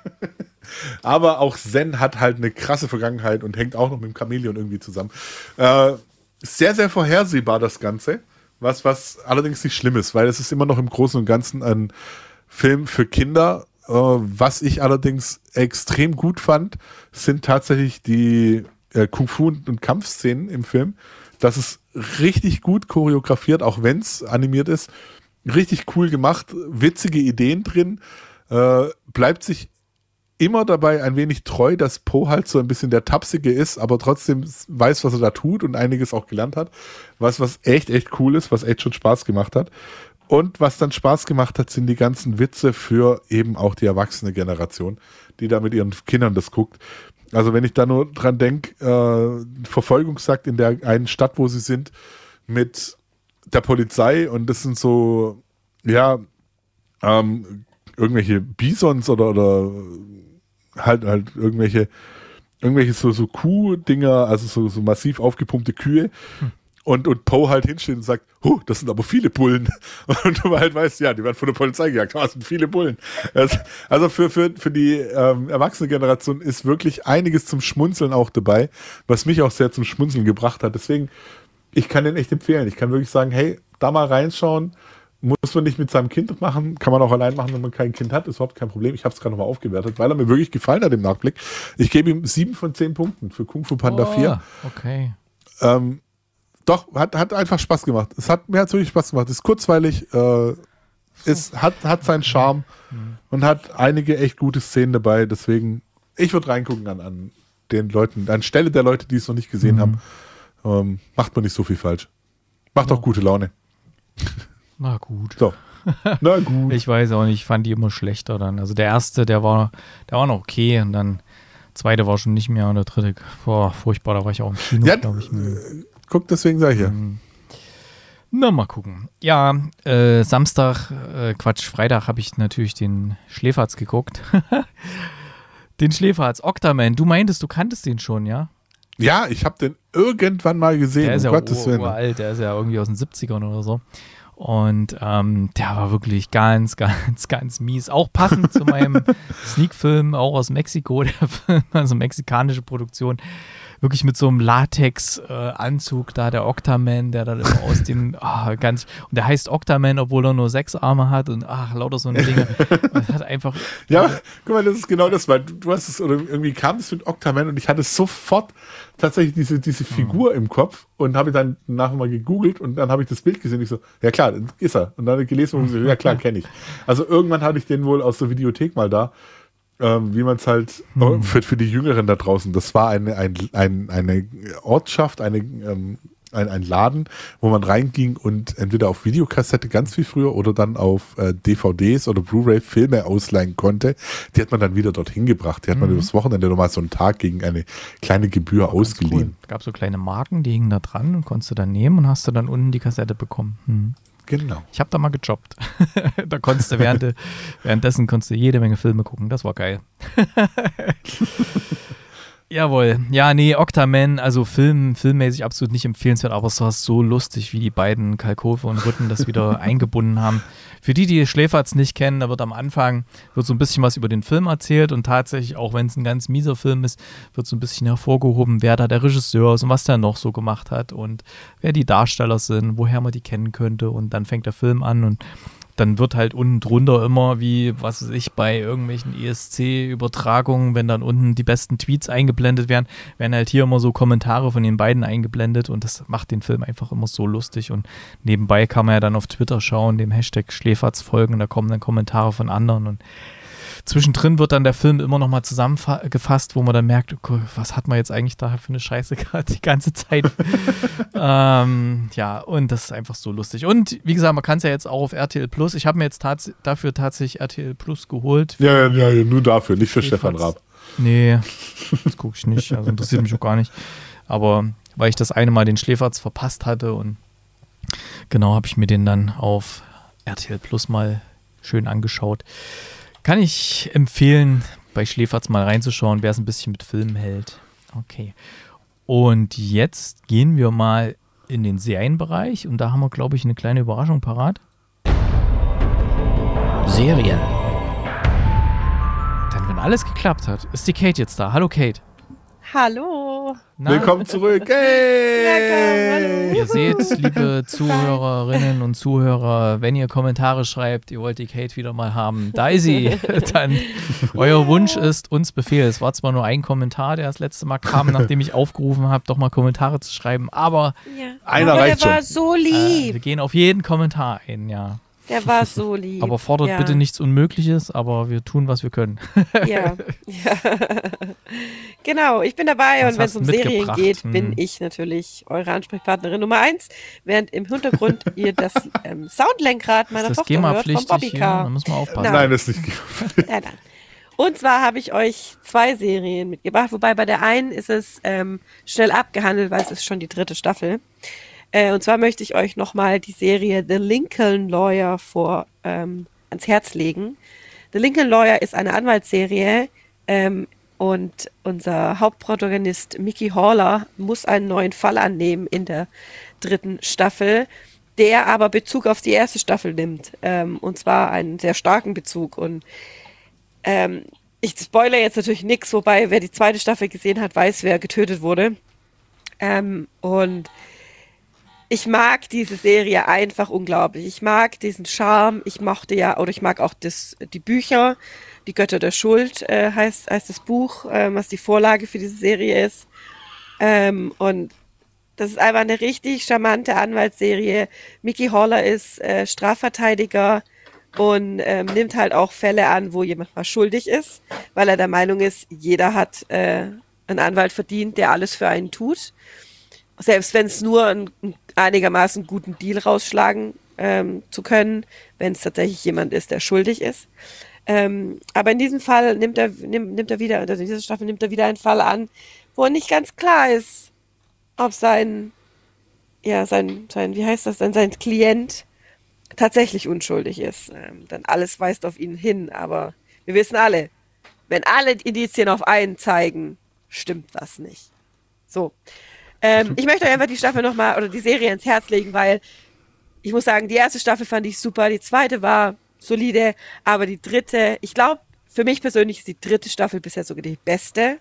Aber auch Zen hat halt eine krasse Vergangenheit und hängt auch noch mit dem Chamäleon irgendwie zusammen. Äh, sehr, sehr vorhersehbar das Ganze. Was, was allerdings nicht schlimm ist, weil es ist immer noch im Großen und Ganzen ein Film für Kinder. Äh, was ich allerdings extrem gut fand, sind tatsächlich die äh, Kung-Fu- und Kampfszenen im Film. Das ist richtig gut choreografiert, auch wenn es animiert ist. Richtig cool gemacht, witzige Ideen drin. Äh, bleibt sich immer dabei ein wenig treu, dass Po halt so ein bisschen der Tapsige ist, aber trotzdem weiß, was er da tut und einiges auch gelernt hat. Was, was echt, echt cool ist, was echt schon Spaß gemacht hat. Und was dann Spaß gemacht hat, sind die ganzen Witze für eben auch die erwachsene Generation, die da mit ihren Kindern das guckt. Also wenn ich da nur dran denke, äh, Verfolgungsjagd in der einen Stadt, wo sie sind, mit der Polizei und das sind so, ja, ähm, irgendwelche Bisons oder, oder halt halt irgendwelche irgendwelche so, so Kuh-Dinger, also so, so massiv aufgepumpte Kühe. Hm. Und, und Poe halt hinsteht und sagt, huh, das sind aber viele Bullen. Und du halt weißt, ja, die werden von der Polizei gejagt, das sind viele Bullen. Das, also für, für, für die ähm, erwachsene Generation ist wirklich einiges zum Schmunzeln auch dabei, was mich auch sehr zum Schmunzeln gebracht hat. Deswegen, ich kann den echt empfehlen. Ich kann wirklich sagen, hey, da mal reinschauen. Muss man nicht mit seinem Kind machen, kann man auch allein machen, wenn man kein Kind hat, ist überhaupt kein Problem. Ich habe es gerade nochmal aufgewertet, weil er mir wirklich gefallen hat im Nachblick. Ich gebe ihm sieben von zehn Punkten für Kung Fu Panda oh, vier. Okay. Ähm, doch, hat, hat einfach Spaß gemacht. Es hat mir hat wirklich Spaß gemacht. Ist kurzweilig, äh, es hat, hat seinen Charme mhm. und hat einige echt gute Szenen dabei. Deswegen, ich würde reingucken an, an den Leuten, anstelle der Leute, die es noch nicht gesehen mhm. haben. Ähm, macht man nicht so viel falsch. Macht ja. auch gute Laune. Na gut. So. Na gut. Ich weiß auch nicht, ich fand die immer schlechter dann. Also der erste, der war, der war noch okay und dann der zweite war schon nicht mehr und der dritte, boah, furchtbar, da war ich auch im Kino, ja, glaube ich. Äh, guck, deswegen sag ich ja. Ähm, na, mal gucken. Ja, äh, Samstag, äh, Quatsch, Freitag habe ich natürlich den Schläferz geguckt. Den Schläferz, Octaman. Du meintest, du kanntest den schon, ja? Ja, ich habe den irgendwann mal gesehen. Der ist um ja Gottes ur, Willen. uralt, der ist ja irgendwie aus den siebzigern oder so. Und ähm, der war wirklich ganz, ganz, ganz mies. Auch passend zu meinem Sneak-Film, auch aus Mexiko, der Film, also mexikanische Produktion. Wirklich mit so einem Latex-Anzug äh, da, der Octaman, der dann immer aus den, oh, ganz, und der heißt Octaman, obwohl er nur sechs Arme hat und ach, lauter so eine Dinge. Und hat einfach. Ja, guck mal, das ist genau das, weil du, du hast es, oder irgendwie kam es mit Octaman und ich hatte sofort tatsächlich diese, diese Figur mhm. im Kopf und habe dann nachher mal gegoogelt und dann habe ich das Bild gesehen. Ich so, ja klar, ist er. Und dann habe ich gelesen und so, ja klar, kenne ich. Also irgendwann hatte ich den wohl aus der Videothek mal da. Ähm, wie man es halt hm. für, für die Jüngeren da draußen, das war eine, ein, ein, eine Ortschaft, eine, ähm, ein, ein Laden, wo man reinging und entweder auf Videokassette ganz viel früher oder dann auf äh, D V Ds oder Blu-ray Filme ausleihen konnte. Die hat man dann wieder dorthin gebracht. Die hat man mhm. übers Wochenende nochmal so einen Tag gegen eine kleine Gebühr oh, ausgeliehen. Es cool. gab so kleine Marken, die hingen da dran und konntest du dann nehmen und hast du dann unten die Kassette bekommen. Hm. Genau. Ich habe da mal gejobbt. Da konntest du während, währenddessen konntest du jede Menge Filme gucken. Das war geil. Jawohl. Ja, nee, Octaman, also Film, filmmäßig absolut nicht empfehlenswert, aber es war so lustig, wie die beiden Kalkofe und Rütten das wieder eingebunden haben. Für die, die Schläferz nicht kennen, da wird am Anfang wird so ein bisschen was über den Film erzählt und tatsächlich, auch wenn es ein ganz mieser Film ist, wird so ein bisschen hervorgehoben, wer da der Regisseur ist und was der noch so gemacht hat und wer die Darsteller sind, woher man die kennen könnte und dann fängt der Film an und dann wird halt unten drunter immer wie, was weiß ich, bei irgendwelchen E S C-Übertragungen, wenn dann unten die besten Tweets eingeblendet werden, werden halt hier immer so Kommentare von den beiden eingeblendet und das macht den Film einfach immer so lustig und nebenbei kann man ja dann auf Twitter schauen, dem Hashtag Schläferz folgen und da kommen dann Kommentare von anderen und zwischendrin wird dann der Film immer noch mal zusammengefasst, wo man dann merkt, okay, was hat man jetzt eigentlich da für eine Scheiße gerade die ganze Zeit. ähm, ja, und das ist einfach so lustig. Und wie gesagt, man kann es ja jetzt auch auf R T L Plus. Ich habe mir jetzt tats- dafür tatsächlich R T L Plus geholt. Ja, ja, ja, nur dafür, nicht für Stefan Raab. Nee, das gucke ich nicht. Also interessiert mich auch gar nicht. Aber weil ich das eine Mal den Schläferz verpasst hatte und genau habe ich mir den dann auf R T L Plus mal schön angeschaut. Kann ich empfehlen, bei Schläferz mal reinzuschauen, wer es ein bisschen mit Filmen hält. Okay. Und jetzt gehen wir mal in den Serienbereich und da haben wir, glaube ich, eine kleine Überraschung parat. Serien. Dann, wenn alles geklappt hat, ist die Kate jetzt da. Hallo Kate. Hallo. Na? Willkommen zurück. Hey. Ja, hallo. Ihr seht, liebe Zuhörerinnen und Zuhörer, wenn ihr Kommentare schreibt, ihr wollt die Kate wieder mal haben, da ist sie. Dann euer Wunsch ist uns Befehl. Es war zwar nur ein Kommentar, der das letzte Mal kam, nachdem ich aufgerufen habe, doch mal Kommentare zu schreiben, aber Ja. Einer aber reicht der war schon. so äh, lieb. wir gehen auf jeden Kommentar ein, ja. Der war so lieb. Aber fordert ja. bitte nichts Unmögliches, aber wir tun, was wir können. Ja. ja. Genau, ich bin dabei Was und wenn hast es um du Serien mitgebracht? geht, Hm. bin ich natürlich eure Ansprechpartnerin Nummer eins, während im Hintergrund ihr das ähm, Soundlenkrad meiner Ist das Tochter hört vom GEMA-pflichtig hier? Bobbycar. Da müssen wir aufpassen. Nein. Nein, das ist nicht. Nein, nein. Und zwar habe ich euch zwei Serien mitgebracht, wobei bei der einen ist es ähm, schnell abgehandelt, weil es ist schon die dritte Staffel. Äh, und zwar möchte ich euch nochmal die Serie The Lincoln Lawyer vor ähm, ans Herz legen. The Lincoln Lawyer ist eine Anwaltsserie ähm, und unser Hauptprotagonist Mickey Haller muss einen neuen Fall annehmen in der dritten Staffel, der aber Bezug auf die erste Staffel nimmt. Ähm, und zwar einen sehr starken Bezug. Und ähm, ich spoilere jetzt natürlich nichts, wobei wer die zweite Staffel gesehen hat, weiß, wer getötet wurde. Ähm, und ich mag diese Serie einfach unglaublich. Ich mag diesen Charme. Ich mochte ja, oder ich mag auch das, die Bücher. Die Götter der Schuld äh, heißt, heißt das Buch, äh, was die Vorlage für diese Serie ist. Ähm, und das ist einfach eine richtig charmante Anwaltsserie. Mickey Haller ist äh, Strafverteidiger und ähm, nimmt halt auch Fälle an, wo jemand mal schuldig ist, weil er der Meinung ist, jeder hat äh, einen Anwalt verdient, der alles für einen tut. Selbst wenn es nur einen, einen einigermaßen guten Deal rausschlagen ähm, zu können, wenn es tatsächlich jemand ist, der schuldig ist. Ähm, aber in diesem Fall nimmt er, nimmt, nimmt er wieder, also in dieser Staffel nimmt er wieder einen Fall an, wo nicht ganz klar ist, ob sein, ja, sein, sein, wie heißt das denn, sein Klient tatsächlich unschuldig ist. Ähm, dann alles weist auf ihn hin, aber wir wissen alle, wenn alle Indizien auf einen zeigen, stimmt was nicht. So. Ähm, ich möchte euch einfach die Staffel nochmal, oder die Serie ins Herz legen, weil ich muss sagen, die erste Staffel fand ich super, die zweite war solide, aber die dritte, ich glaube, für mich persönlich ist die dritte Staffel bisher sogar die beste,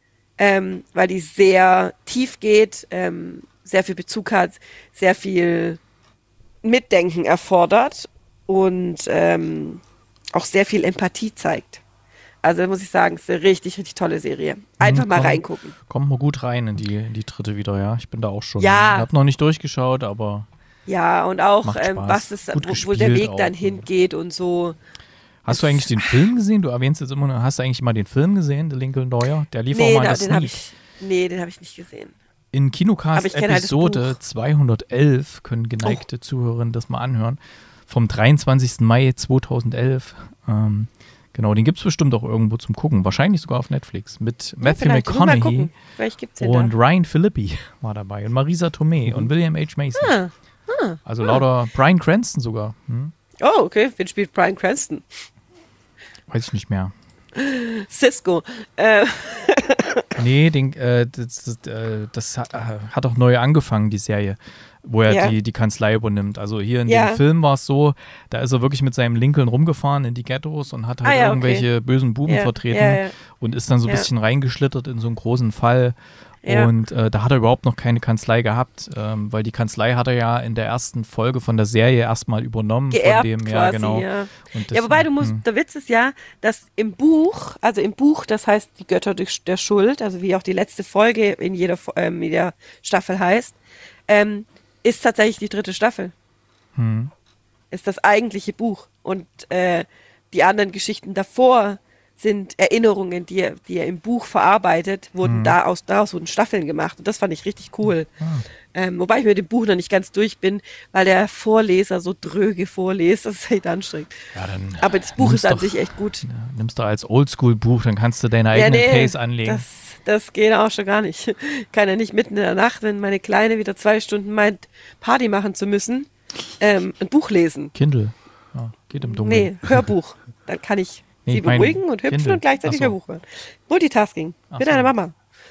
ähm, weil die sehr tief geht, ähm, sehr viel Bezug hat, sehr viel Mitdenken erfordert und ähm, auch sehr viel Empathie zeigt. Also muss ich sagen, es ist eine richtig, richtig tolle Serie. Einfach Hm, mal komm, reingucken. Kommt mal gut rein in die, in die dritte wieder, ja. Ich bin da auch schon. Ja. Ich habe noch nicht durchgeschaut, aber Ja, und auch, Macht ähm, Spaß. was es, Gut wo, wo der gespielt Weg auch. dann hingeht und so. hast du eigentlich den Film gesehen? Du erwähnst jetzt immer, hast du eigentlich mal den Film gesehen, The Lincoln Lawyer? Der lief auch Nee, mal in da, der den habe Sneak. ich, nee, den habe ich nicht gesehen. In Aber Kinocast ich kenn halt das Episode Buch. zweihundertelf können geneigte Zuhörerinnen das mal anhören. Vom dreiundzwanzigsten Mai zweitausendelf. Ähm, genau, den gibt es bestimmt auch irgendwo zum Gucken. Wahrscheinlich sogar auf Netflix. Mit Matthew Vielleicht. Ich muss mal McConaughey gucken. Vielleicht gibt's den und da. Ryan Philippi war dabei. Und Marisa Tomei und William H. Macy. Ah, Also lauter Bryan Cranston sogar. Hm? oh, okay. Wen spielt Bryan Cranston? Weiß ich nicht mehr. Cisco. Äh, Nee, den, äh, das, das, äh, das hat, äh, hat auch neu angefangen, die Serie, wo er Ja. die, die Kanzlei übernimmt. Also hier in Ja. dem Film war es so, da ist er wirklich mit seinem Lincoln rumgefahren in die Ghettos und hat halt Ah ja, okay. irgendwelche bösen Buben Ja, vertreten ja, ja. und ist dann so ein Ja. bisschen reingeschlittert in so einen großen Fall. Ja. Und äh, da hat er überhaupt noch keine Kanzlei gehabt, ähm, weil die Kanzlei hat er ja in der ersten Folge von der Serie erstmal übernommen. geerbt von dem, quasi, ja, genau. ja. Und Ja, wobei du musst, hm. der Witz ist ja, dass im Buch, also im Buch, das heißt die Götter der Schuld, also wie auch die letzte Folge in jeder, ähm, in jeder Staffel heißt, ähm, ist tatsächlich die dritte Staffel. Hm. Ist das eigentliche Buch. Und äh, die anderen Geschichten davor sind Erinnerungen, die er, die er im Buch verarbeitet, wurden Mhm. da aus, daraus wurden Staffeln gemacht. Und das fand ich richtig cool. Ah. Ähm, wobei ich mit dem Buch noch nicht ganz durch bin, weil der Vorleser so dröge vorliest, das ist echt anstrengend. Ja, dann Aber das Buch nimm's ist an doch- sich echt gut. Ja, nimmst du als Oldschool-Buch, dann kannst du deine Ja, eigene nee, Pace anlegen. das, das geht auch schon gar nicht. Kann ja nicht mitten in der Nacht, wenn meine Kleine wieder zwei Stunden meint, Party machen zu müssen, ähm, ein Buch lesen. Kindle. Ja, geht im Dunkeln. Nee, Hörbuch. Dann kann ich Nee, sie ich mein beruhigen und hüpfen Kindle. und gleichzeitig Ach so. Hörbuch hören. Multitasking. Ach Bin so. eine Mama.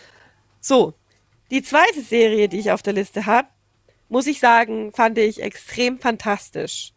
So, die zweite Serie, die ich auf der Liste habe, muss ich sagen, fand ich extrem fantastisch.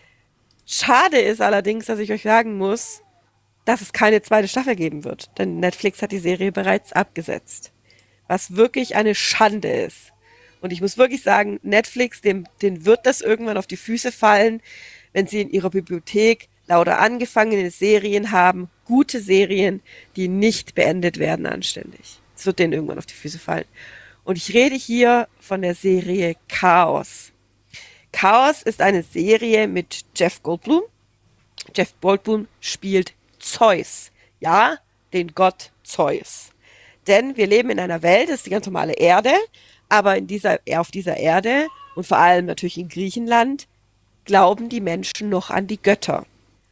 Schade ist allerdings, dass ich euch sagen muss, dass es keine zweite Staffel geben wird, denn Netflix hat die Serie bereits abgesetzt. Was wirklich eine Schande ist. Und ich muss wirklich sagen, Netflix, dem, denen wird das irgendwann auf die Füße fallen, wenn sie in ihrer Bibliothek lauter angefangene Serien haben, gute Serien, die nicht beendet werden anständig. Es wird denen irgendwann auf die Füße fallen. Und ich rede hier von der Serie Chaos. Chaos ist eine Serie mit Jeff Goldblum. Jeff Goldblum spielt Zeus. Ja, den Gott Zeus. Denn wir leben in einer Welt, das ist die ganz normale Erde, aber in dieser, auf dieser Erde und vor allem natürlich in Griechenland glauben die Menschen noch an die Götter.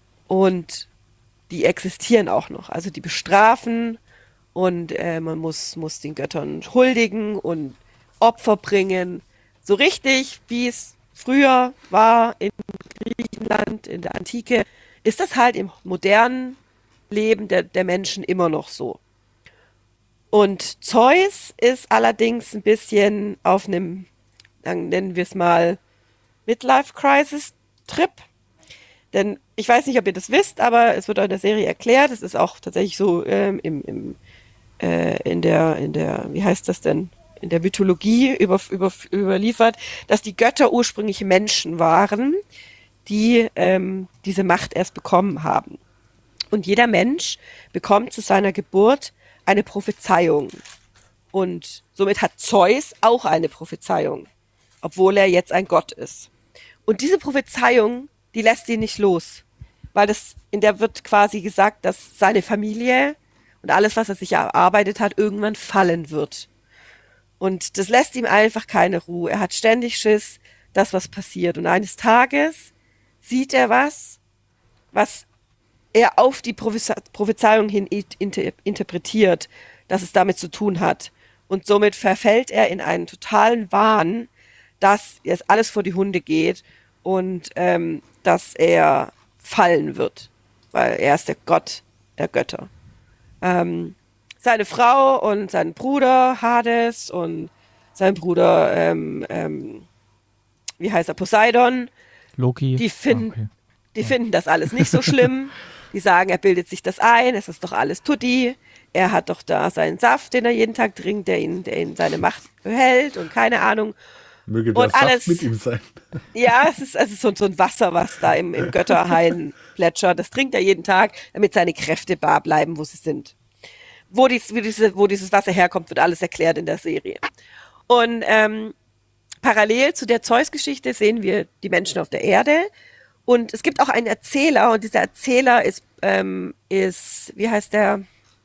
Und die existieren auch noch. Also die bestrafen und äh, man muss, muss den Göttern huldigen und Opfer bringen. So richtig, wie es früher war in Griechenland, in der Antike, ist das halt im modernen Leben der, der Menschen immer noch so. Und Zeus ist allerdings ein bisschen auf einem dann nennen wir es mal Midlife-Crisis-Trip. Denn ich weiß nicht, ob ihr das wisst, aber es wird auch in der Serie erklärt, es ist auch tatsächlich so ähm, im, im, äh, in der, in der, wie heißt das denn, in der Mythologie über, über, überliefert, dass die Götter ursprünglich Menschen waren, die ähm, diese Macht erst bekommen haben. Und jeder Mensch bekommt zu seiner Geburt eine Prophezeiung. Und somit hat Zeus auch eine Prophezeiung, obwohl er jetzt ein Gott ist. Und diese Prophezeiung, die lässt ihn nicht los, weil das, in der wird quasi gesagt, dass seine Familie und alles, was er sich erarbeitet hat, irgendwann fallen wird. Und das lässt ihm einfach keine Ruhe. Er hat ständig Schiss, dass was passiert. Und eines Tages sieht er was, was er auf die Prophezeiung hin inter- interpretiert, dass es damit zu tun hat. Und somit verfällt er in einen totalen Wahn, dass jetzt alles vor die Hunde geht und ähm, dass er fallen wird, weil er ist der Gott der Götter. Ähm, seine Frau und sein Bruder Hades und sein Bruder, ähm, ähm, wie heißt er, Poseidon, Loki. die finden, Ah, okay. die finden das alles nicht so schlimm. Die sagen, er bildet sich das ein, es ist doch alles Tutti. Er hat doch da seinen Saft, den er jeden Tag trinkt, der ihn, der ihn seine Macht behält und keine Ahnung. Möge der Und Saft alles- mit ihm sein. Ja, es ist, es ist so, so ein Wasser, was da im, im Götterhain plätschert. Das trinkt er jeden Tag, damit seine Kräfte bar bleiben, wo sie sind. Wo, dies, wie diese, wo dieses Wasser herkommt, wird alles erklärt in der Serie. Und ähm, parallel zu der Zeus-Geschichte sehen wir die Menschen auf der Erde. Und es gibt auch einen Erzähler, und dieser Erzähler ist, ähm, ist wie heißt der?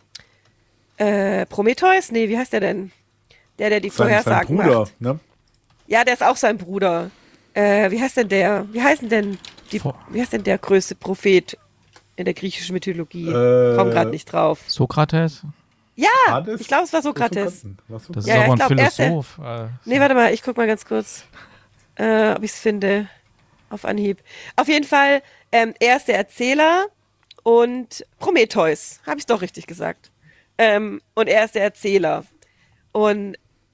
Äh, Prometheus? Nee, wie heißt der denn? Der, der die Sein, sein Vorhersagen Bruder, macht. ne? Ja, der ist auch sein Bruder. Äh, wie heißt denn der? Wie heißen denn die, Vor- wie heißt denn der größte Prophet in der griechischen Mythologie? Äh, Komm gerade nicht drauf. Sokrates? Ja, Hades? ich glaube, es war Sokrates. Was Das Ja, ist ja, aber ich ein glaub, er ist der- Philosoph. Äh, Nee, warte mal, ich guck mal ganz kurz, äh, ob ich es finde. Auf Anhieb. Auf jeden Fall, ähm, er ist der Erzähler und Prometheus, habe ich doch richtig gesagt. Ähm, und er ist der Erzähler. Und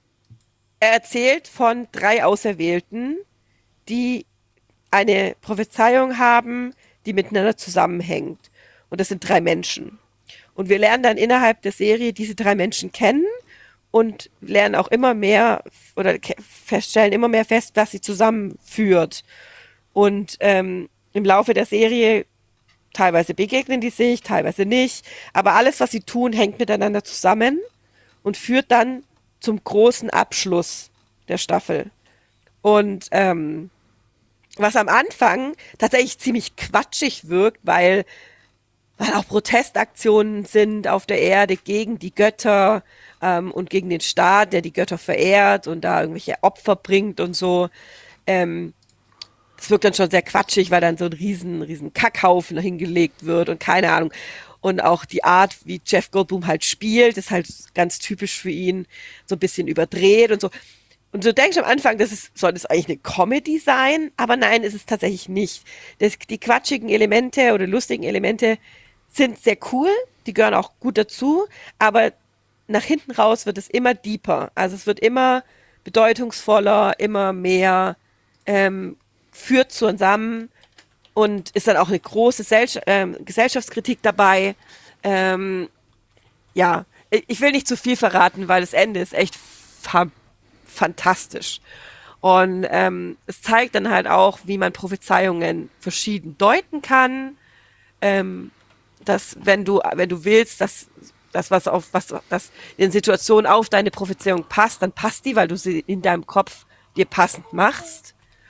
er erzählt von drei Auserwählten, die eine Prophezeiung haben, die miteinander zusammenhängt. Und das sind drei Menschen. Und wir lernen dann innerhalb der Serie diese drei Menschen kennen und lernen auch immer mehr oder ke- feststellen immer mehr fest, was sie zusammenführt. Und ähm, im Laufe der Serie teilweise begegnen die sich, teilweise nicht. Aber alles, was sie tun, hängt miteinander zusammen und führt dann zum großen Abschluss der Staffel. Und ähm, was am Anfang tatsächlich ziemlich quatschig wirkt, weil, weil auch Protestaktionen sind auf der Erde gegen die Götter ähm, und gegen den Staat, der die Götter verehrt und da irgendwelche Opfer bringt und so. Ähm, das wirkt dann schon sehr quatschig, weil dann so ein riesen, riesen Kackhaufen hingelegt wird und keine Ahnung. Und auch die Art, wie Jeff Goldblum halt spielt, ist halt ganz typisch für ihn, so ein bisschen überdreht und so. Und so denkst du am Anfang, das ist, soll das eigentlich eine Comedy sein? Aber nein, ist es tatsächlich nicht. Das, die quatschigen Elemente oder lustigen Elemente sind sehr cool, die gehören auch gut dazu, aber nach hinten raus wird es immer deeper. Also es wird immer bedeutungsvoller, immer mehr, ähm, führt zusammen und ist dann auch eine große Sel- ähm, Gesellschaftskritik dabei. Ähm, ja, ich will nicht zu viel verraten, weil das Ende ist echt fa- fantastisch. Und ähm, es zeigt dann halt auch, wie man Prophezeiungen verschieden deuten kann. Ähm, dass wenn du, wenn du willst, dass das, was auf was das in Situationen auf deine Prophezeiung passt, dann passt die, weil du sie in deinem Kopf dir passend machst.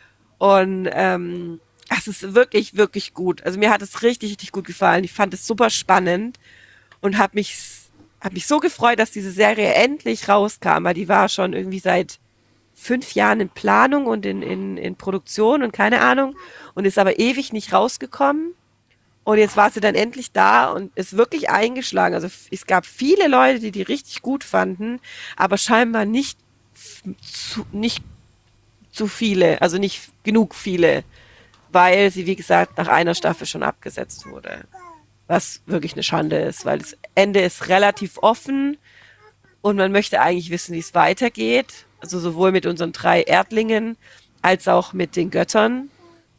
Und ähm, es ist wirklich, wirklich gut. Also mir hat es richtig, richtig gut gefallen. Ich fand es super spannend und habe mich, hab mich so gefreut, dass diese Serie endlich rauskam, weil die war schon irgendwie seit fünf Jahren in Planung und in, in, in Produktion und keine Ahnung und ist aber ewig nicht rausgekommen. Und jetzt war sie dann endlich da und ist wirklich eingeschlagen. Also es gab viele Leute, die die richtig gut fanden, aber scheinbar nicht zu, nicht zu viele, also nicht genug viele, weil sie, wie gesagt, nach einer Staffel schon abgesetzt wurde. Was wirklich eine Schande ist, weil das Ende ist relativ offen und man möchte eigentlich wissen, wie es weitergeht. also sowohl mit unseren drei Erdlingen als auch mit den Göttern.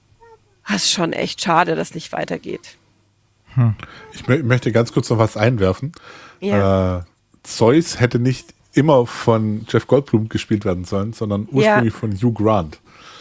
Das ist schon echt schade, dass nicht weitergeht. Hm. Ich mö- möchte ganz kurz noch was einwerfen. Ja. Äh, Zeus hätte nicht immer von Jeff Goldblum gespielt werden sollen, sondern ursprünglich ja. von Hugh Grant,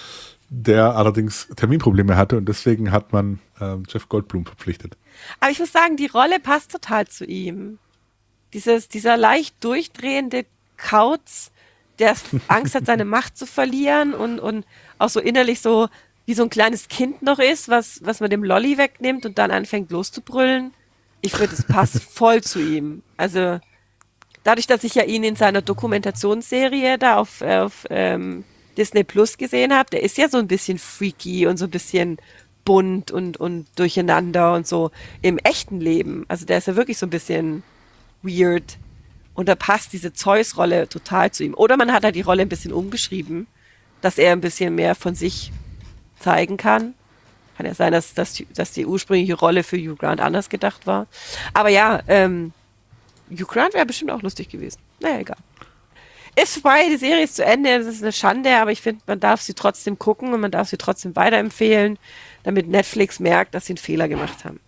der allerdings Terminprobleme hatte und deswegen hat man äh, Jeff Goldblum verpflichtet. Aber ich muss sagen, die Rolle passt total zu ihm. Dieses, dieser leicht durchdrehende Kauz, der Angst hat, seine Macht zu verlieren und, und auch so innerlich so wie so ein kleines Kind noch ist, was, was man dem Lolli wegnimmt und dann anfängt loszubrüllen. Ich finde, es passt voll zu ihm. Also dadurch, dass ich ja ihn in seiner Dokumentationsserie da auf, auf ähm, Disney Plus gesehen habe, der ist ja so ein bisschen freaky und so ein bisschen bunt und, und durcheinander und so im echten Leben. Also der ist ja wirklich so ein bisschen weird. Und da passt diese Zeus-Rolle total zu ihm. Oder man hat halt die Rolle ein bisschen umgeschrieben, dass er ein bisschen mehr von sich zeigen kann. Kann ja sein, dass, dass, dass die ursprüngliche Rolle für Hugh Grant anders gedacht war. Aber ja, ähm, Hugh Grant wäre bestimmt auch lustig gewesen. Naja, egal. Ist vorbei, die Serie ist zu Ende, das ist eine Schande, aber ich finde, man darf sie trotzdem gucken und man darf sie trotzdem weiterempfehlen, damit Netflix merkt, dass sie einen Fehler gemacht haben.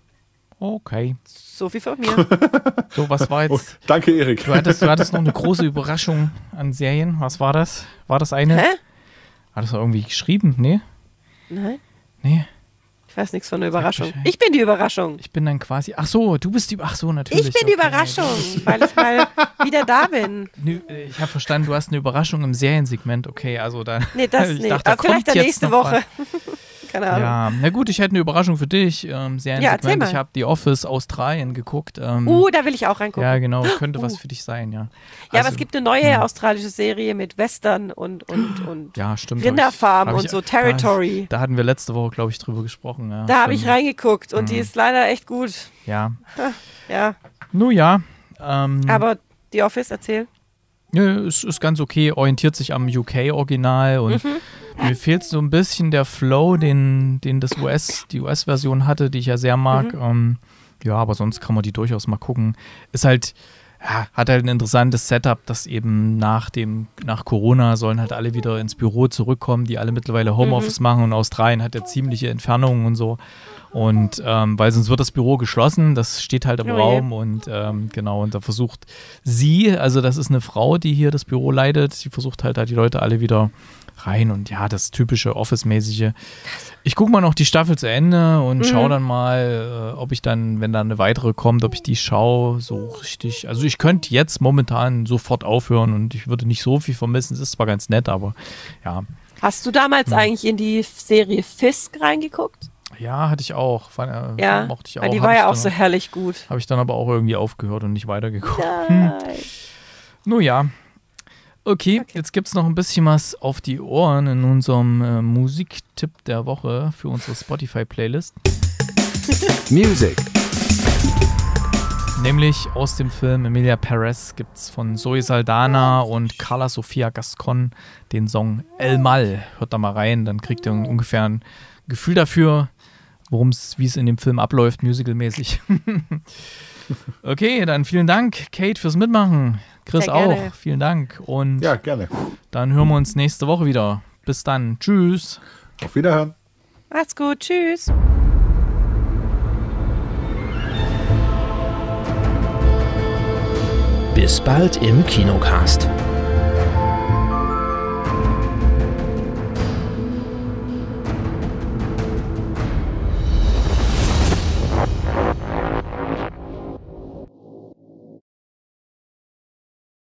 Okay. So viel von mir. So, was war jetzt? Oh, danke, Erik. Du hattest, du hattest noch eine große Überraschung an Serien. Was war das? War das eine? Hä? Hat das irgendwie geschrieben? Nee? Nein? Nee. Ich weiß nichts von der Überraschung. Bescheid. Ich bin die Überraschung. Ich bin dann quasi. Ach so, du bist die. Ach so, natürlich. Ich bin die okay. Überraschung, weil ich mal wieder da bin. Nö, Ich habe verstanden, du hast eine Überraschung im Seriensegment. Okay, also dann. Nee, das ich nicht. dachte, da Aber vielleicht kommt dann jetzt nächste noch Woche. Keine Ahnung. Ja, na gut, ich hätte eine Überraschung für dich. Ähm, Ja, erzähl Seriensegment. mal. Ich habe The Office Australien geguckt. Ähm, Uh, da will ich auch reingucken. ja, genau, könnte Uh. was für dich sein, ja. Ja, Also, aber es gibt eine neue ja. australische Serie mit Western und, und, und Ja, stimmt. Rinderfarm hab ich- und so, hab ich- Territory. Da, da hatten wir letzte Woche, glaube ich, drüber gesprochen. Ja, Da habe ich stimmt. reingeguckt und Mhm. die ist leider echt gut. Ja. Ja, Nun ja. Ähm, aber The Office, erzähl. Ja, es ist ganz okay, orientiert sich am U K-Original und Mhm. mir fehlt so ein bisschen der Flow, den, den das U S, die U S-Version hatte, die ich ja sehr mag. Mhm. Ähm, ja, aber sonst kann man die durchaus mal gucken. Ist halt, ja, hat halt ein interessantes Setup, dass eben nach dem, nach Corona sollen halt alle wieder ins Büro zurückkommen, die alle mittlerweile Homeoffice Mhm. machen und Australien hat ja ziemliche Entfernungen und so. Und ähm, weil sonst wird das Büro geschlossen, das steht halt im Oh je. Raum und ähm, genau, und da versucht sie, also das ist eine Frau, die hier das Büro leitet, die versucht halt da die Leute alle wieder rein und ja, das typische Office-mäßige. Ich gucke mal noch die Staffel zu Ende und Mhm. schaue dann mal, äh, ob ich dann, wenn da eine weitere kommt, ob ich die schaue, so richtig. Also ich könnte jetzt momentan sofort aufhören und ich würde nicht so viel vermissen. Es ist zwar ganz nett, aber ja. Hast du damals Mhm. eigentlich in die Serie Fisk reingeguckt? Ja, hatte ich auch. Fand, äh, Ja, mochte ich auch. weil die Hab war ich ja auch dann so herrlich gut. Habe ich dann aber auch irgendwie aufgehört und nicht weitergeguckt. Nein. Nun ja. Okay, Okay. jetzt gibt es noch ein bisschen was auf die Ohren in unserem äh, Musiktipp der Woche für unsere Spotify-Playlist. Music. Nämlich aus dem Film Emilia Perez gibt es von Zoe Saldana und Carla Sofia Gascon den Song El Mal. Hört da mal rein, dann kriegt ihr ungefähr ein Gefühl dafür, worum es, wie es in dem Film abläuft, musicalmäßig. Okay, dann vielen Dank, Kate, fürs Mitmachen. Chris Sehr gerne. auch, vielen Dank. Und Ja, gerne. dann hören wir uns nächste Woche wieder. Bis dann. Tschüss. Auf Wiederhören. Macht's gut, tschüss. Bis bald im Kinocast.